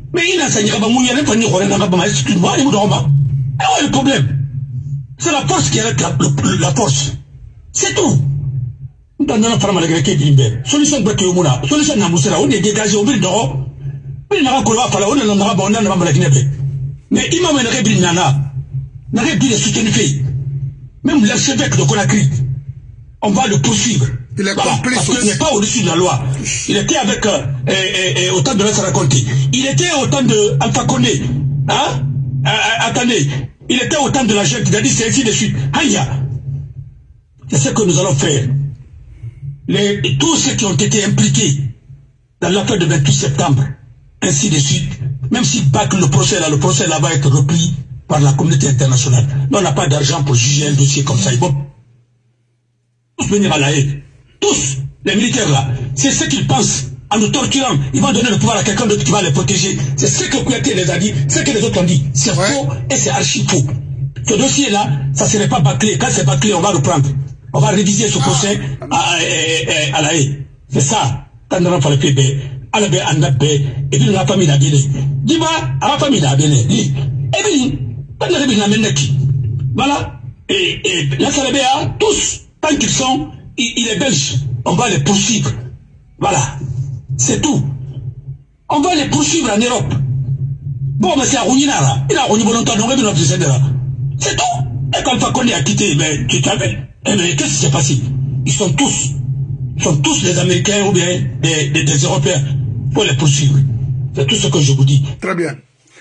Mais il a saigné comme il y a pas ni quoi dans la excuse-moi, il me donne pas. Et le problème, c'est la force qui arrête la, la force. C'est tout. Dans la femme malgré qui dit solution de au mouna, solution na musera, on est dégagé au milieu d'or. Mais il n'a pas quoi faire, on est dans la bande, on est dans la guinée. Mais il m'a mené rébille nana, n'a rébille soutenu fait. Même l'archevêque de Conakry, on va le poursuivre. Il est voilà, complice. Parce qu'il n'est pas au-dessus de la loi. Il était avec, euh, et, et, et, autant de l'autre raconté. Il était autant de Alpha Condé. Hein? Euh, attendez. Il était autant de la jeune qui a dit c'est ainsi de suite. Aïe! C'est ce que nous allons faire. Les, tous ceux qui ont été impliqués dans l'affaire de vingt-huit septembre, ainsi de suite, même s'ils battent le procès là, le procès là va être repris par la communauté internationale. Nous, on n'a pas d'argent pour juger un dossier comme ça. Ils vont tous venir à la haie. Tous, les militaires là, c'est ce qu'ils pensent. En nous torturant, ils vont donner le pouvoir à quelqu'un d'autre qui va les protéger. C'est ce que Kouyaté les a dit, ce que les autres ont dit. C'est ouais. Faux et c'est archi faux. Ce dossier-là, ça ne serait pas bâclé. Quand c'est bâclé, on va le prendre. On va réviser ce procès à, à, à, à la haie. C'est ça. Quand on va le faire, à la baie, à la baie, et puis la famille n'a bien. Dis-moi, à la famille n'a bien. Et puis, quand on a bien voilà. Et, et la Salabéa, tous, tant qu'ils sont, il, il est belge. On va les poursuivre. Voilà. C'est tout. On va les poursuivre en Europe. Bon, mais c'est à Rounina. Il a Rouni volontairement de notre descendant. C'est tout. Et quand Alpha Condé a quitté, mais tu t'avais. Mais qu'est-ce qui s'est passé? Ils sont tous. Ils sont tous des Américains ou bien des, des, des Européens. Il faut les poursuivre. C'est tout ce que je vous dis. Très bien.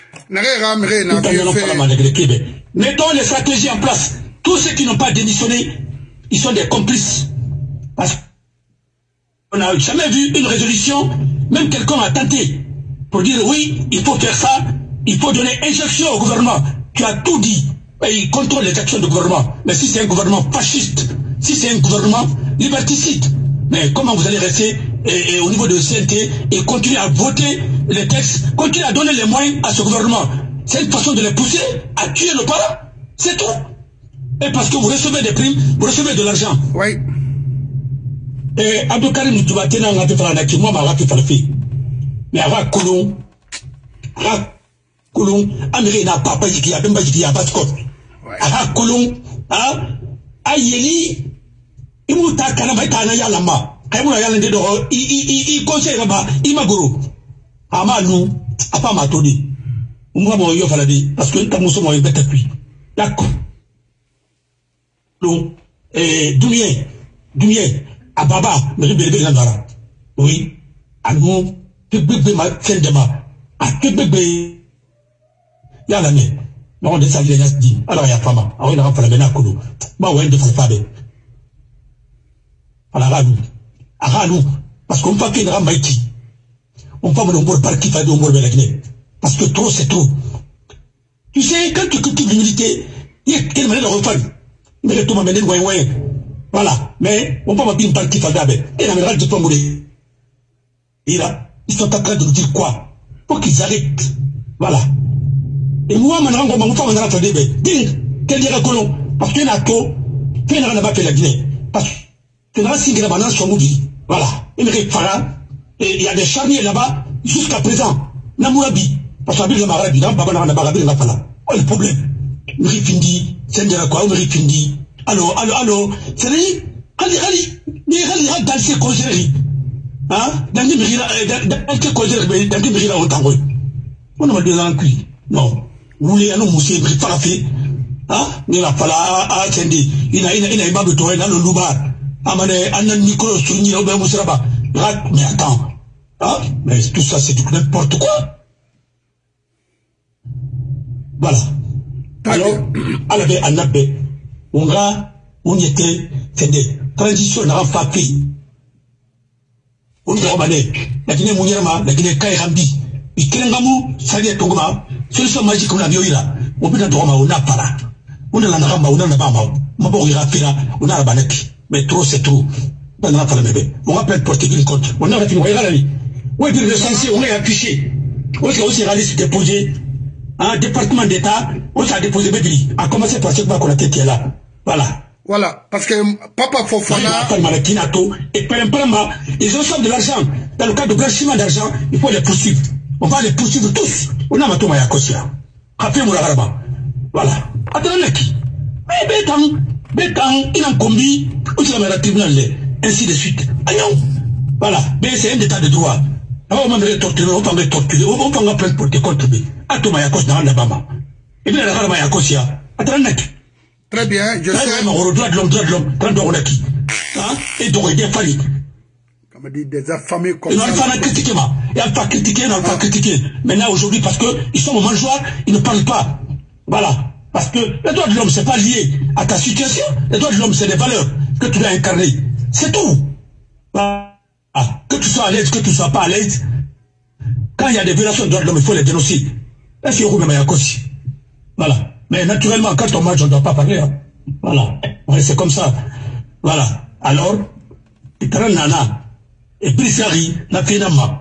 Mettons les stratégies en place. Tous ceux qui n'ont pas démissionné, ils sont des complices. Parce qu'on n'a jamais vu une résolution, même quelqu'un a tenté pour dire oui, il faut faire ça, il faut donner injection au gouvernement. Tu as tout dit. Et il contrôle les actions du gouvernement. Mais si c'est un gouvernement fasciste, si c'est un gouvernement liberticide, mais comment vous allez rester et, et au niveau de C N T et continuer à voter les textes, continuer à donner les moyens à ce gouvernement? C'est une façon de les pousser à tuer le parent. C'est tout. Et parce que vous recevez des primes, vous recevez de l'argent. Oui. Et Abdou Karim, tu vas tenir un peu par la nature, moi, je vais faire le fait. Mais avant, Koulon, avant, Koulon, Amérique n'a pas pas dit qu'il y a même pas dit qu'il y a pas de code. Avant, Koulon, hein, Ayeli, il m'a dit qu'il y a un yalama. Il m'a dit qu'il y a un il conseille là-bas, il m'a gourou. Ama nous, à pas m'attendre. Moi, moi, il fallait dire, parce que t'as moussé, moi, il bête puis. D'accord. Donc, et Doumien, Doumien, à Baba, mais je vais le faire. Oui, à nous, tu peux me faire des mains. À tu peux me. Il y a l'année. Non, on descend les dit. Alors, il y a pas mal. Alors, il y a pas la mena koulou. Bah, ouais, de faire pas. Alors, à nous. À nous. Parce qu'on ne peut pas qu'il y ait un maïti. On peut pas me le par qui fait de l'ombre de la Guinée. Parce que trop, c'est trop. Tu sais, quand tu cultives l'humilité, il y a quelle manière de refaire. Mais tout m'a mené loin, loin. Voilà. Mais on peut pas dire par qui fait d'abord. Et la ménage de pas mourir. Et là, ils sont en train de nous dire quoi? Pour qu'ils arrêtent. Voilà. Et moi, maintenant, on va me faire un bébé. Dis, quel est le colon? Parce qu'il y a tout, qu'il n'a pas fait la Guinée. Parce que là, si il y a un sur Moudi. Voilà. Il me répare. Et il y a des charniers là-bas, jusqu'à présent. Namourabi. Parce que la Marabi, là, Baba n'a pas la fala. Oh, le problème. Mrifindi, c'est un quoi, Mrifindi. Allô, allô, allô. C'est lui? Allez, allez. Mais allez, dans ces causeries. Hein? Dans les mérires, dans ces causeries, dans les mérires, on t'envoie. On a besoin d'un cuit. Non. Vous voulez un homme aussi, Brifarafé. Hein? Mais la fala, ah, c'est dit. Il a, il a, il a, il a, il a, il a, le loubar. Amane, Anna Nicolas, Souni, Robert Moussraba. Mais attends. Hein? Mais tout ça, c'est du n'importe quoi. Voilà. Alors, à la baie, à la baie, on va, on y était, c'est des transitions, on a fait. On a ramané, la Guinée Mouniama, la Guinée Kairambi, il y a un gamou, ça y est, Tongoma, solution magique, on a vu là, on peut dans on a pas là. On a la Naramba, on a la Bamba, on a la Fira, on a la Banaki, mais trop, c'est trop. On a la bébé, on va peut-être porter une compte, on a fait une réalité. Oui, puis le censé, on est affiché. On s'est aussi réalisé déposé. Un département d'État, on s'est déposé Bédri. A commencé par ce qu'on a été là. Voilà. Voilà. Parce que Papa Fofana. Et ils reçoivent de l'argent. Dans le cas de blanchiment d'argent, il faut les poursuivre. On va les poursuivre tous. On a matou maya kosia. Rappelez moi la garaba. Voilà. Attendez qui. Mais bétang, bétang, il en combi, ou tu la tribunal, ainsi de suite. Ayon. Voilà. Mais c'est un état de droit. On va me torturer, on va me torturer, on va me prendre pour te contribuer. Attends maya kos dans la bama. Et bien la garaba maya kosia. Attendez qui. Très bien, je sais. On droit de l'homme, droit de l'homme, droit de l'homme qui. Et donc il y a fallu. Comme dit des affamés comme ça. Ils n'ont pas critiqué, moi. Ils n'ont pas critiqué, ils n'ont pas critiqué. Maintenant, aujourd'hui, parce qu'ils sont au mangeoire, ils ne parlent pas. Voilà. Parce que les droits de l'homme, ce n'est pas lié à ta situation. Les droits de l'homme, c'est des valeurs que tu dois incarner. C'est tout. Voilà. Que tu sois à l'aise, que tu ne sois pas à l'aise. Quand il y a des violations de droits de l'homme, il faut les dénoncer. Est-ce qu'il y a aussi? Voilà. Mais naturellement, quand on mange, on ne doit pas parler. Hein. Voilà. Ouais, c'est comme ça. Voilà. Alors, il y a nana. Et puis ça rit, n'a fait n'a pas.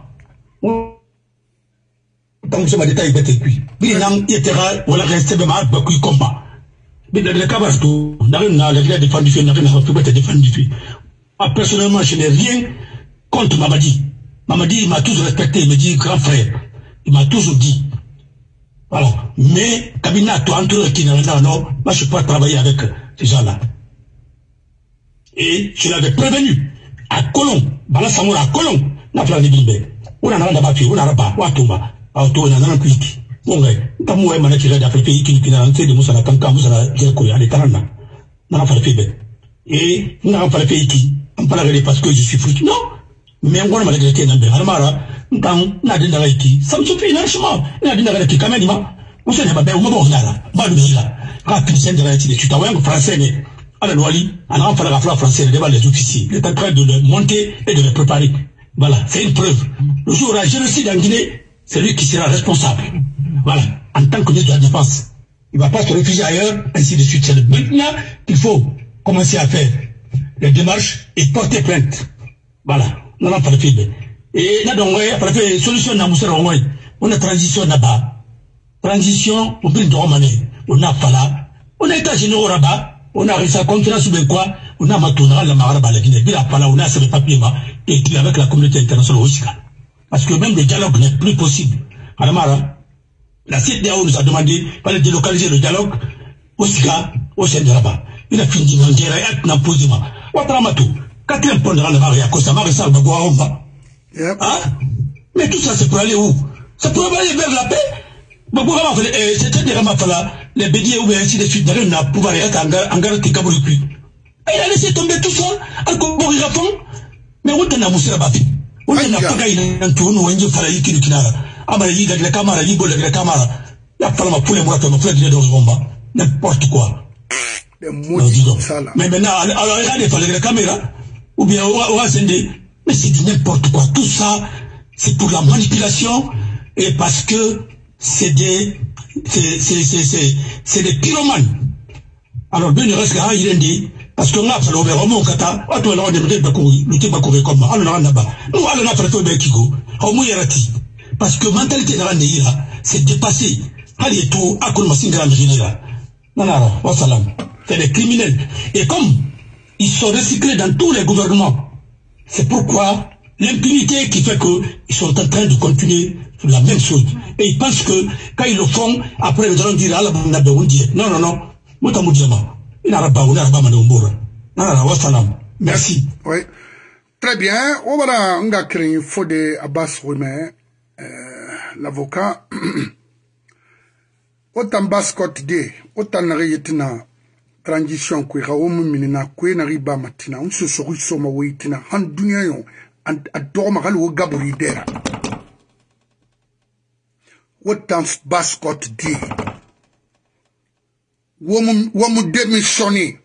Tant que je m'ai détaillé, il puis. Puis il était là, on l'a resté de ma beaucoup de combat. Mais dans le cas où tout, n'a rien à la défendu, n'a rien à faire défendu. Moi, personnellement, je n'ai rien contre Mamadi. Mamadi, il m'a toujours respecté, il me dit grand frère. Il m'a toujours dit. Voilà. Mais, Kabina, toi, entre qui n'a rien, non, moi, je ne peux pas travailler avec ces gens-là. Et je l'avais prévenu. À Colomb, Bala Samoura à Colomb, n'a pas de bimbe. On a un abattu, on a un abat, on a un abat, on a un quick. Bon, comme moi, je suis d'Afrique, qui n'a pas de moussa, quand moussa, j'ai couillé à l'état. N'a pas de fibre. Et, n'a pas de pays qui, on parle parce que je suis fruit. Non, mais on va me dire qu'il y a un Armara, quand n'a dit d'aller qui, ça me suffit largement. Il a dit d'aller qui, quand même, on s'est pas bien, on m'a bon là, pas de là. Rapide, c'est de la télé, tu t'as vu un français, mais. Alors, Wally, un enfant de la fleur française devant les officiers. Il est en train de le monter et de le préparer. Voilà, c'est une preuve. Le jour où il y a un génocide en Guinée, c'est lui qui sera responsable. Voilà, en tant que ministre de la Défense. Il ne va pas se réfugier ailleurs, ainsi de suite. C'est maintenant qu'il faut commencer à faire les démarches et porter plainte. Voilà, on n'a pas de fibre. Et là, donc, on a fait solution dans Moussa Rongoy. On a transition là-bas. Transition, on peut le demander. On a Fala. On a état généraux là-bas. On a réussi à continuer sur le quoi, on a maintenant la Maraba la Guinée, puis la Pala, on a ce papier et écrit avec la communauté internationale aussi. Parce que même le dialogue n'est plus possible. À la Mara, la C D A O nous a demandé de délocaliser le dialogue au Sika, au sein de là-bas. Il a fini de dire, il a posé ma. Ouatramatu, quatrième point de la Maria Costa, Marissa, Bagouaomba. Hein? Mais tout ça, c'est pour aller où? C'est pour aller vers la paix? C'était des ramafala, les bédiers ou ainsi de suite, d'ailleurs, n'a pouvoir être en garde qui cabouille plus. Il a laissé tomber tout ça, à Kobori Japon. Mais où t'en as moussé la bafi? Où t'en as pas gagné un tour, où il fallait qu'il y ait Amara Yiga, la Camara, Yigo, la Camara. La Palma pour les mois, ma frère de Rosbomba. N'importe quoi. Mais maintenant, alors il fallait la caméra, ou bien au Ascendé. Mais c'est n'importe quoi. Tout ça, c'est pour la manipulation, et parce que c'est des, c'est, c'est, c'est, c'est, c'est des pyromanes. Alors, bien, il reste là, il est dit, parce qu'on a fait le Romo Kata, on doit le dire, le type Bakouré comme moi, on a là-bas. Nous, on a fait le Bekigo, au Mouyerati. Parce que mentalité de la Neira, c'est dépassé. Allez, tout, à quoi de la Généra. Non, non, wassalam. C'est des criminels. Et comme ils sont recyclés dans tous les gouvernements, c'est pourquoi l'impunité qui fait qu'ils sont en train de continuer sur la même chose. Et ils pensent que quand ils le font, après ils allont dire Allah non, non, non. Merci. Oui. Très bien. On va on va créer une faute de Abbas Roumet, l'avocat. Autant bascot de, autant n'arrive transition qui a au minina, qui n'arrive pas matina, on se sourit sur ma weitina, han dunyayon, a dorma au gabri dera. Autant bascot de. Wamu démissionné.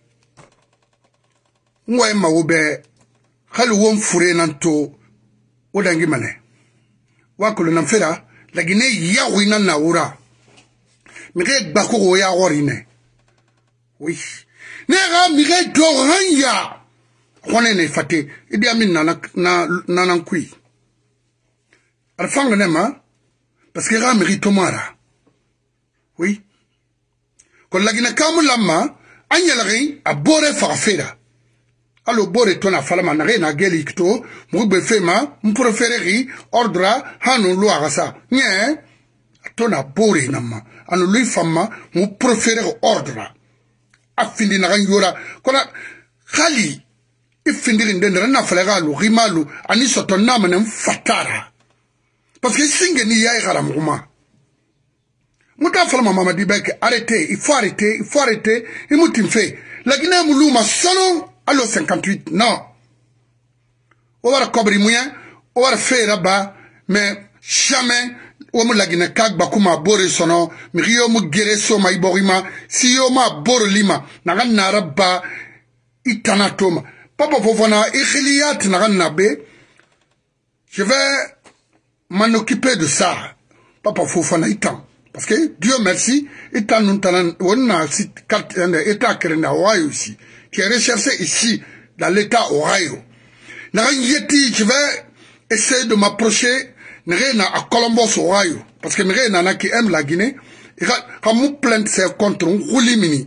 Ouai ma oube, hal wom fure nanto, odangi mane. Wakolo namfera, la Guinée yawina naura. Mire bako ya orine. Oui. Nera mire doranya. Kone ne fate. Idi amin na na nanankui. Alfang nema. Parce que ra mire tomara. Oui. Quand la Guinée kamu lama, anya la reine a bore farafera. Allo bore tona falama na na geli kto mu be fema mu préférer ordre hanu lo agasa nye tona bore nama anu lui fama mu préférer ordre afindi na yora kona khali ifindi ndendera na falaga lu rimalu ani sotonna manem fatara parce que singe ni yaay garam kuma muta falama mama dibek arrêtez il faut arrêter il faut arrêter et mutim fait la Guinée muluma salon allo cinquante-huit non on va cobrir moyen on va faire là-bas mais jamais on me la Guinée kag bakuma bore sono mi rio mu gere so mai borima si yo ma bor lima na na rabba itanatoma papa fofana ikhiliyat na na be je vais m'en occuper de ça papa fofana itan parce que Dieu merci itan nous tanan wonna sit carte état krena wa aussi qui est recherché ici, dans l'État Ohio. Je vais essayer de m'approcher à Columbus, Ohio. Parce que Nana qui aime la Guinée, quand nous plainte c'est contre un roulimini.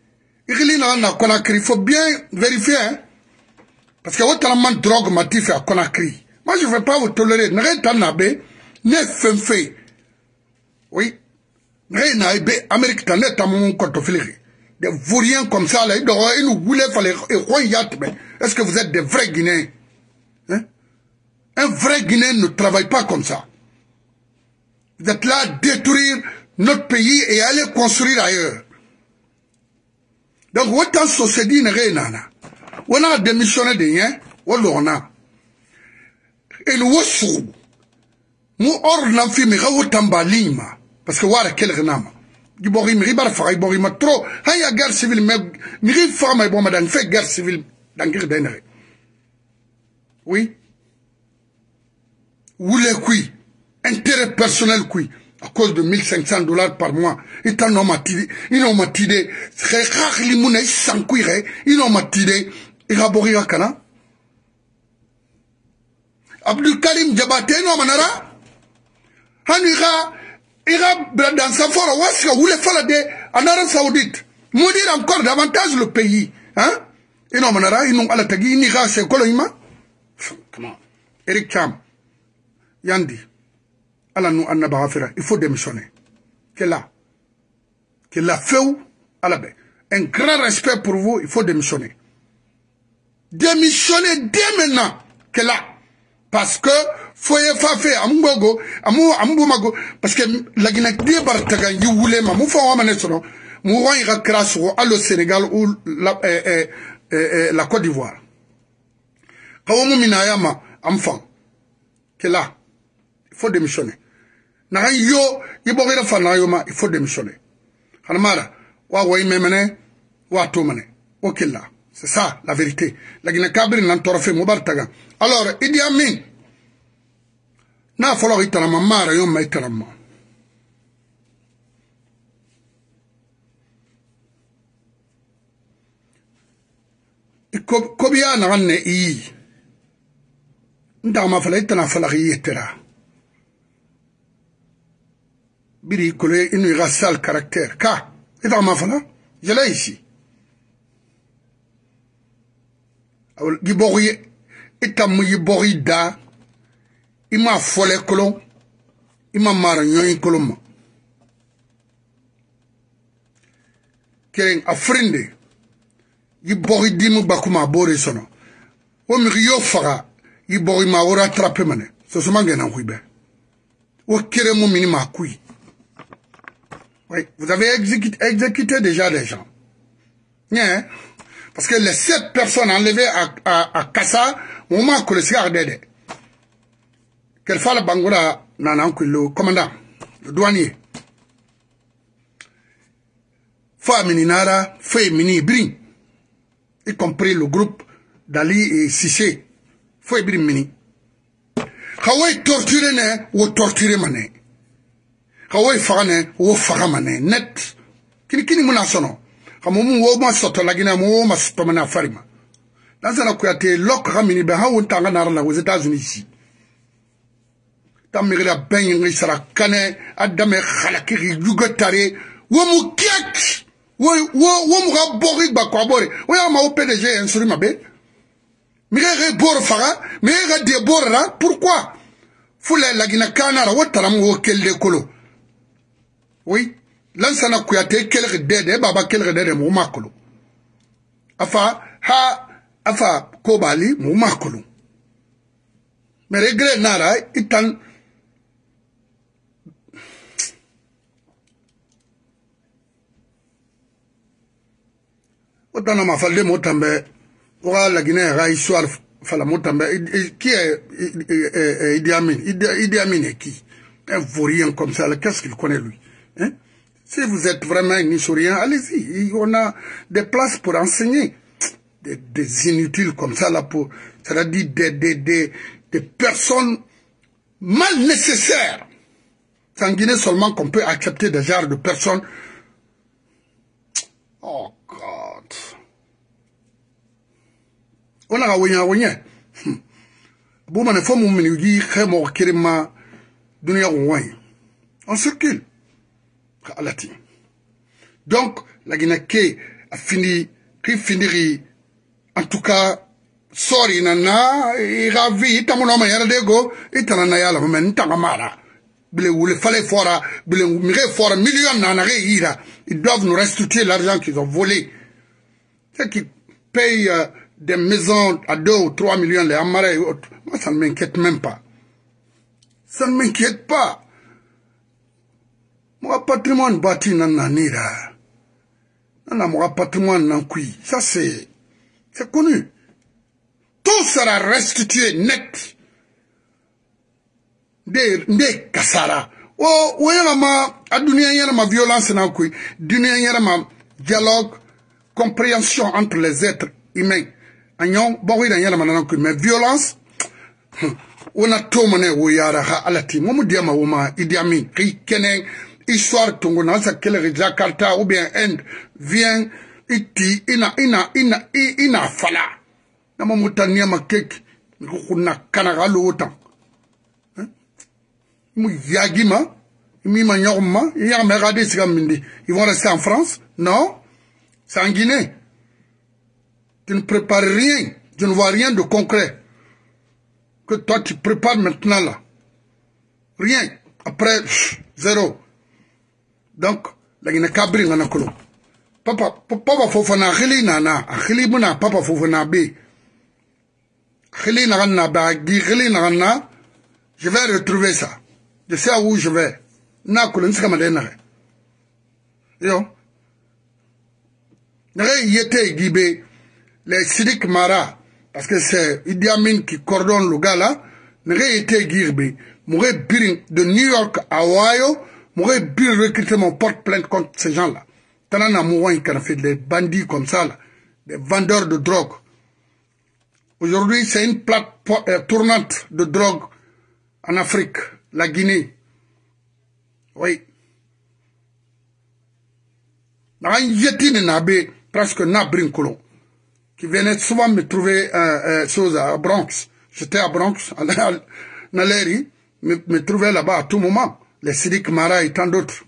Il faut bien vérifier. Hein? Parce que votre amant drogue m'a fait à Conakry. Moi, je ne vais pas vous tolérer. Nere ne fait. Oui. Nere nabe, Amérique tanet à mon compte des vauriens comme ça, là, ils nous voulaient faire les est-ce que vous êtes des vrais Guinéens? Hein? Un vrai Guinéen ne travaille pas comme ça. Vous êtes là à détruire notre pays et aller construire ailleurs. Donc, autant société n'est rien. On a démissionné de rien, on a. Et nous, nous, hors l'enfant, mais autant balima. Parce que, voilà, quel renama. Il y a trop. Il y a guerre civile, mais il y a une femme qui fait guerre civile dans la guerre. Oui. Ou les couilles. Intérêt personnel couilles. À cause de mille cinq cents dollars par mois. Ils n'ont pas tiré. Ils n'ont pas tiré. C'est rare les monnaies sans couilles. Ils n'ont pas tiré. Ils n'ont pas tiré. Abdul Karim Diabaté, non, manara. Hanira. Il a dans sa forêt, où voulait faire des en Arabie Saoudite. Maudire encore davantage le pays. Hein? Et non, manara, ils n'ont pas la tagui, ni grâce à Koloïma. Comment? Eric Cham. Yandi. Allah nous en a barafera. Il faut démissionner. Qu'est là? Qu'est là fait où? Allah ben. Un grand respect pour vous, il faut démissionner. Démissionner dès maintenant. Qu'est là? Parce que foye fa fe ambogo amu ambumago parce que la Guinée de Bartaga yu wule ma mu fa wa mané sono mu wa ira kraso allo Sénégal ou la eh, eh, eh, la Côte d'Ivoire kawomu minayama amfan que là il faut démissionner na yo yibogera fa na yo ma il faut démissionner hanamara wa wa memene wa to mané OK là c'est ça la vérité la Guinée kabri nan torofé mu Bartaga alors Idi Amin na folo italama mara yo ma italama iko kobiya na ganne yi nda ma fala itana fala yetera biri kole inu ira sale caractère ka ita ma fala je l'ai ici awol gibori itamu yibori da ima fole kolon ima mara nyoyin kolon keren afrindi yibori dimu bakuma bore sono o mi yo fara yibori ma ora attraper mané so so mangena kuibe o kere mo minima kui. Oui, vous avez exécuté, exécuté déjà des gens. Yeah. Parce que les sept personnes enlevées à, à, à Kassa, au moment que le cigare d'aide, qu'elle fasse le bangola, le commandant, le douanier, Fa Mininara, Fé Mini Brin, y compris le groupe d'Ali et Sissé, Fé Brin Mini. Kawaii torturé ne, ou torturé mané. Kawaii farane, ou faramane, net. Kini kini muna sono. Kamumu wo ma soto la Guinée mo ma soto mana farima. Dans la été lok ramini be ha wonta ngana aux États-Unis ici. Tamiri la ben ngi sara kane adame khalaki yugotare wo mu kiak wo wo wo mu ga bori ba ko bori wo ya ma o P D G en suri mabe Mire bor faga, mire de borra, pourquoi? Foule la gina kanara, wataram wo kelde kolo. Oui, lansana kuyate kelre dede, baba kelre dede mo makolo. Afa, ha, afa, kobali mo makolo. Mais regret nara, itan, Otana ma falde motambe, ora la Guinée ra histoire fala motambe, qui est Idi Amin? Idi Amin est qui? Un vaurien comme ça, qu'est-ce qu'il connaît lui? Hein? Si vous êtes vraiment un historien, allez-y, on a des places pour enseigner. Des, des inutiles comme ça là pour, c'est-à-dire des, des, des, des personnes mal nécessaires. C'est en Guinée seulement qu'on peut accepter des genres de personnes. Oh God. On a wanya wanya. Bon, il faut mon minugi, crémo, kirima, dunia wanya. On circule. Donc, la Guinée a fini, qui finit, en tout cas, sorry, nana, il a vu, il t'a mon homme, il a dego, il t'a nana, mais il t'a mara. Il fallait fora, il fora, millions nana, ils doivent nous restituer l'argent qu'ils ont volé. Ceux qui payent euh, des maisons à deux ou trois millions, les amarres et autres, moi ça ne m'inquiète même pas. Ça ne m'inquiète pas. Mon patrimoine bâti nana nira. Nana mon patrimoine nankui. Ça c'est, c'est connu. Tout sera restitué net. Des, des kassara. Oh, oui, ma, à dunia yera ma violence nankui. Dunia yera ma dialogue, compréhension entre les êtres humains. Agnon, bon oui, yera ma nankui. Mais violence, on a tout mané ou yara ha alati. Momu diama wuma, Idi Amin, ki kenen, histoire tongona, sa kele Jakarta ou bien Inde, vient, iti, ina, ina, ina, ina, ina fala. Nama mutania ma kek, kuna kanaga lo autant. Mu yagima, mi ma nyorma, ils vont rester en France? Non, c'est en Guinée. Tu ne prépares rien, je ne vois rien de concret. Que toi tu prépares maintenant là. Rien. Après, pff, zéro. Donc, la Guinée cabri ngana kolo. Papa, papa fofana khili nana, khili muna papa fofana be. Khili nana ba, khili nana, je vais retrouver ça. Je sais où je vais. Na kolo nska madena. Yo. Nare yete gibe les Sidik Mara parce que c'est Idi Amin qui coordonne le gars là. Nare yete gibe m'aurait birin de New York à Ohio, m'aurait birin recruté mon porte plainte contre ces gens là. Tanana mouin qui a fait des bandits comme ça là, des vendeurs de drogue. Aujourd'hui, c'est une plaque euh, tournante de drogue en Afrique, la Guinée. Oui. Presque Nabrin Colon, qui venait souvent me trouver euh, euh, chose à Bronx. J'étais à Bronx, à Naleri, me, me trouvait là-bas à tout moment. Les Sidik Mara et tant d'autres.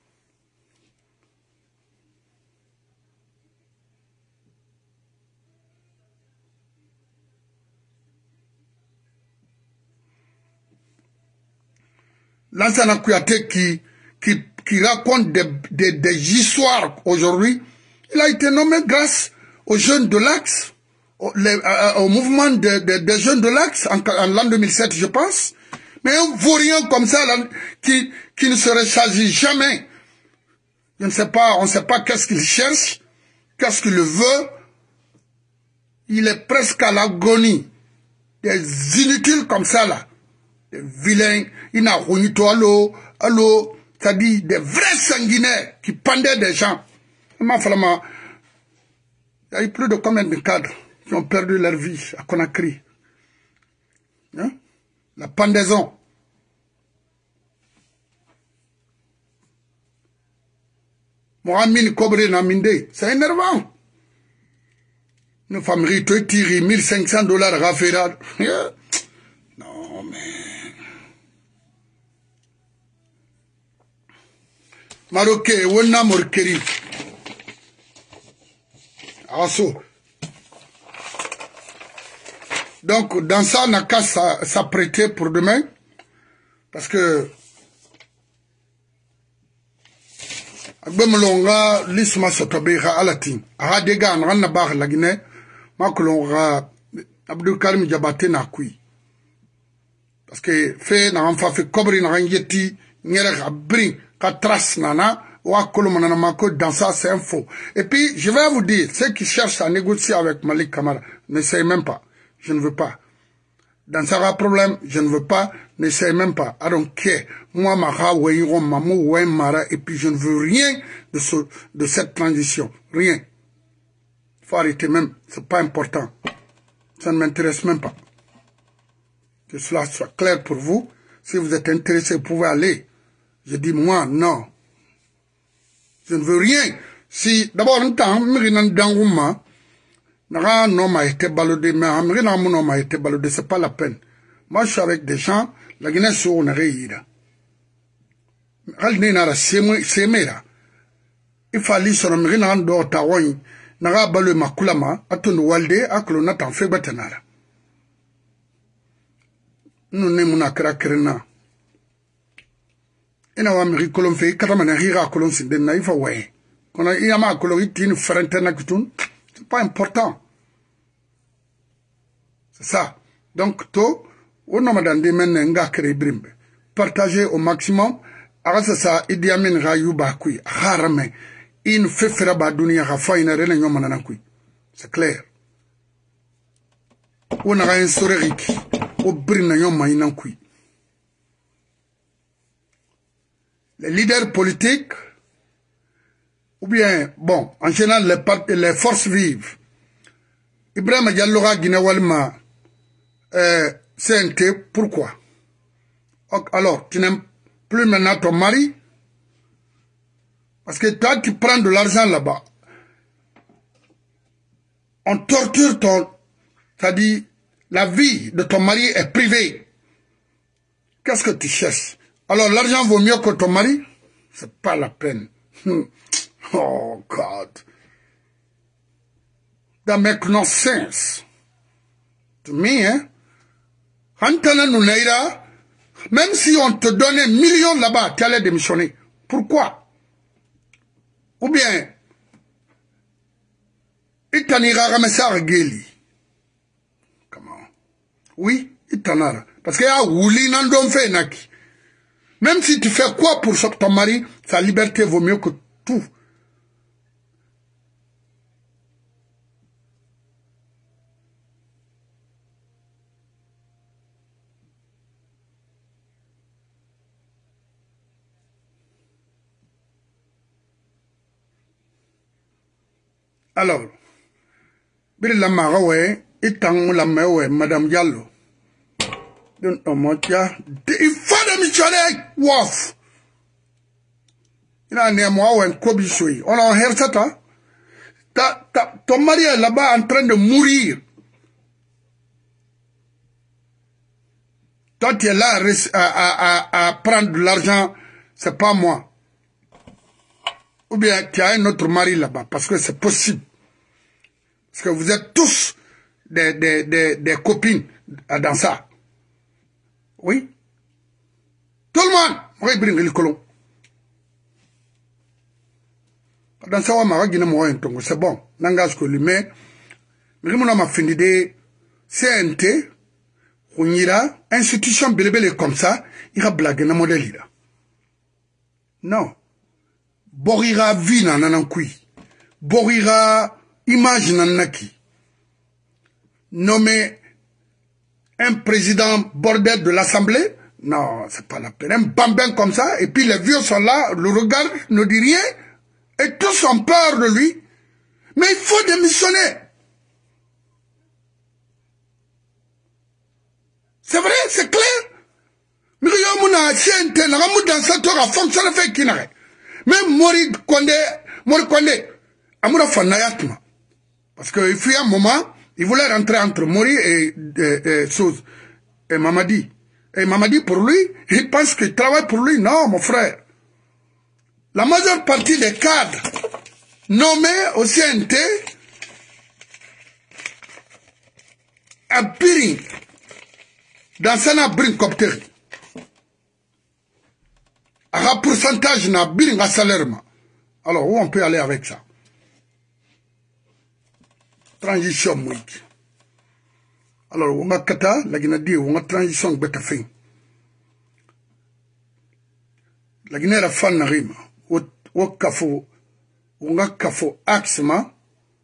Lansana Kouyaté qui, qui, qui raconte des, des, des histoires aujourd'hui, il a été nommé grâce aux jeunes de l'Axe, au, au mouvement des de, de jeunes de l'Axe en, en l'an deux mille sept, je pense. Mais un vaurien comme ça, là, qui, qui ne se ressaisit jamais. Je ne sais pas, on ne sait pas qu'est-ce qu'il cherche, qu'est-ce qu'il veut. Il est presque à l'agonie. Des inutiles comme ça, là. Des vilains, il n'a pas allô, allô, c'est-à-dire des vrais sanguinaires qui pendaient des gens. Il y a eu plus de combien de cadres qui ont perdu leur vie à Conakry. Hein? La pendaison. Mohamed Kobre Naminde, c'est énervant. Une femme rite tire mille cinq cents dollars raféra. Non, mais. Marocain, Wonna Morkeri. Asso. Donc, dans ça, on n'a qu'à s'apprêter pour demain. Parce que... Agbemelonga, l'isma sotabira alatin. Aha dega, n'ran na bar la Guinée. Ma kolonga, Abdou Karim Diabaté na kui. Parce que, fait, n'ran fa fait kobri, n'ran yeti, n'yere abri, ka trace nana, wa kolomana mako, dans ça, c'est un faux. Et puis, je vais vous dire, ceux qui cherchent à négocier avec Malik Kamara, n'essayent même pas. Je ne veux pas. Dans ça, problème, je ne veux pas, n'essaye même pas. I don't care. Moi, Mara, Weiron, Mamou, Wein, Mara, et puis je ne veux rien de, ce, de cette transition. Rien. Il faut arrêter même. C'est pas important. Ça ne m'intéresse même pas. Que cela soit clair pour vous. Si vous êtes intéressé, vous pouvez aller. Je dis, moi, non. Je ne veux rien. Si, d'abord, un temps, Mirinan Dangouma, Nara nom a été baladé, mais Amrina mon nom a été baladé, c'est pas la peine. Moi, je suis avec des gens, la Guinée sur on a réira. Ralné nara semera. Il fallait sur Amrina do Tawaï, Nara balu makulama, atun walde, aklo natan fe batanara. Nous n'aimons pas kra krena. Ina wa mri kolon fe, katamana rira kolon sindena, il faut ouais. Quand il y a ma colorité, une frantena kutun. C'est pas important. C'est ça. Donc, to, on a madame menenga krebrimbe. Partagez au maximum. Arasa sa Idi Amin rayu ba kui. Harame. In fefera ba dunia rafa ina rena nyoma na kui. C'est clair. On a un soreriki. O brina nyoma ina kui. Les leaders politiques, ou bien, bon, en général, les, les forces vives. Ibrahim Dialloura Guinée-Walma, euh, C N T, pourquoi? Alors, tu n'aimes plus maintenant ton mari? Parce que toi, tu prends de l'argent là-bas. On torture ton... C'est-à-dire, la vie de ton mari est privée. Qu'est-ce que tu cherches? Alors, l'argent vaut mieux que ton mari? C'est pas la peine. Oh, God. That makes no sense. To me, hein. Antana Nuneira, même si on te donnait millions là-bas, tu allais démissionner. Pourquoi? Ou bien, Itanira Ramessar Geli. Comment? Oui, Itanara. Parce qu'il y a Wouli Nandon Fenaki. Même si tu fais quoi pour ton mari, sa liberté vaut mieux que tout. Alors, bir la marawe, itang la mewe, Madame Diallo. Il faut démissionner, wof. Il a un moi un kobisoui. On a un ça, ton mari est là-bas en train de mourir. Toi, tu es là à, à, à, à prendre de l'argent, c'est pas moi. Ou bien tu as un autre mari là-bas, parce que c'est possible. Parce que vous êtes tous des, des, des, des copines dans ça. Oui. Tout le monde. Oui, bring le colon. Dans ça, on m'a dit c'est bon. N'engage que lui, mais, mais on m'a fini de C N T, on ira, institution belébélé comme ça, il va blaguer dans le modèle. Non. Borira vie nan nanankui. Borira image nanaki. Nommer un président bordel de l'Assemblée? Non, c'est pas la peine. Un bambin comme ça, et puis les vieux sont là, le regard ne dit rien, et tous ont peur de lui. Mais il faut démissionner. C'est vrai, c'est clair. Mais il y a un C N T, il y a un secteur à fonctionner avec qui n'arrête. Même Mori Kondé, Mori Kondé, Amoura Fanayatma. Parce qu'il fut un moment, il voulait rentrer entre Mori et, et, et, Souz, et Mamadi. Et Mamadi, pour lui, il pense qu'il travaille pour lui. Non, mon frère. La majeure partie des cadres nommés au C N T a birin dans sana birin copter à pourcentage na birin à salaire ma. Alors où on peut aller avec ça? Transition week. Alors on a kata la Guinée on a transition beta fin. La Guinée la fan na rima o o kafo on a kafo axma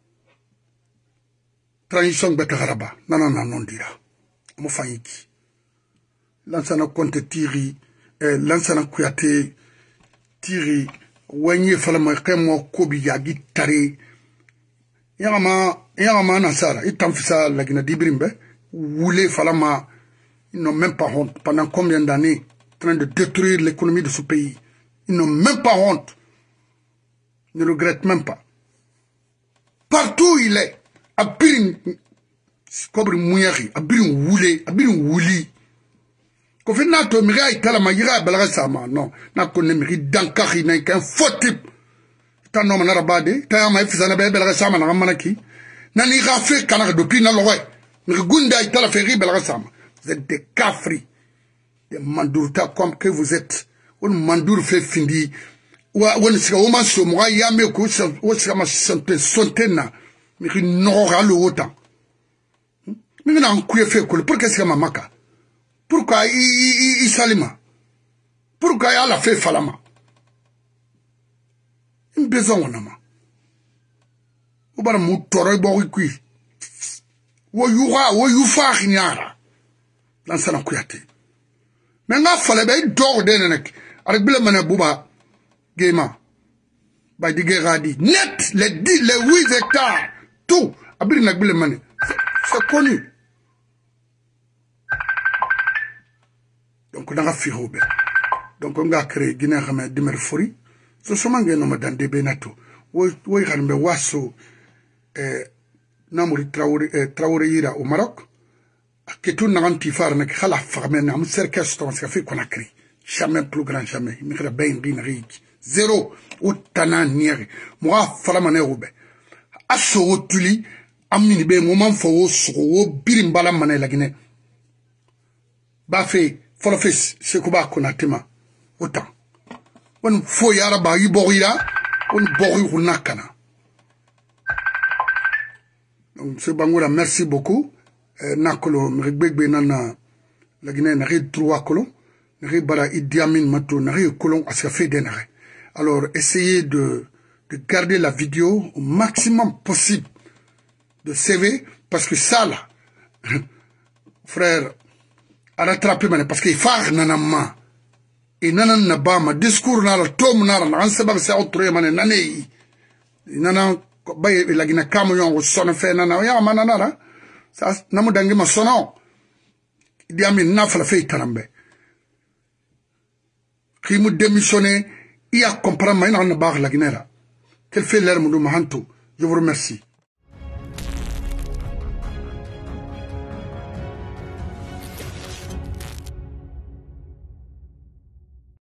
transition beta haraba non non non dira mo fanyiki lansana konte tiri eh, lansana kuyate tiri wenye falama kemo kobi yagi tare yama yama nasara itamfisa la Guinée dibrimbe voulait falama ils n'ont même pas honte pendant combien d'années en train de détruire l'économie de ce pays. Ils n'ont même pas honte. Ils ne regrettent même pas. Partout où il est, à Birin, Kobri Mouyari, à Birin Woulé, à Birin Wouli. Quand on fait nato, mira itala ma ira balaga sama non, na konne miri dankari na qu'un faux type. Ta nom na rabade, ta ma ifisa na be balaga sama na manaki. Na ni rafe kana dopi na lowe. Miri gunda itala feri balaga sama. Vous êtes des cafris, des mandourta comme que vous êtes. On mandour fait findi. On se voit sur moi, il y a mes coups, on se voit sur centaines. Mais il n'aura le autant. Mais il a un coup de fait. Pourquoi est-ce que ma maca? Pourquoi il salima? Pourquoi il a fait falama? Il besoin on a ma. Ou bien mon toro bori kui. Ou yuha, ou yufa rinyara. Lansana kuyate. Mais nga fallait ben dor denek. Avec bile mana buba gema. Ba digéradi net les dix les huit hectares tout abri nak bile mané. C'est connu. Donc on a fait robé. Donc on a créé Guinée Ramé Dimer Fori. Ce sont mangé no madan de Benato. Wo wo xarmbe wasso eh Namuri Traoré eh, Traoré ira au Maroc. Que tout n'a pas fait avec la famille, on sait que c'est ce fait qu'on a créé. Jamais plus grand, jamais. Il me fait bien, bien, bien. Zéro. Ou tana nière. Moi, fala mané roube. Asso tuli, amini be moment fo so birimbala mané la Guinée. Ba fait, folo fes, c'est ko ba konatema. Autant. On fo yara ba yiborira, on bori runakana. Donc, ce bangola, merci beaucoup. Nakolo mrigbegbe nana la Guinée n'a rien trois colons n'a rien bara Idi Amin mato n'a rien colon à ce fait d'énergie. Alors essayez de de garder la vidéo au maximum possible de C V parce que ça là frère a rattrapé mané parce qu'il faut nanama et nanan nabama discours na la tom na na an sabab sa autre mané nané nanan bay la Guinée camion au son fait nana ya manana ça namu dangi ma sono Idi Amin na fala fay tarambe qui mu démissionné il a comprendre ma ina na bar la Guinée quel fait l'air mu mahanto je vous remercie.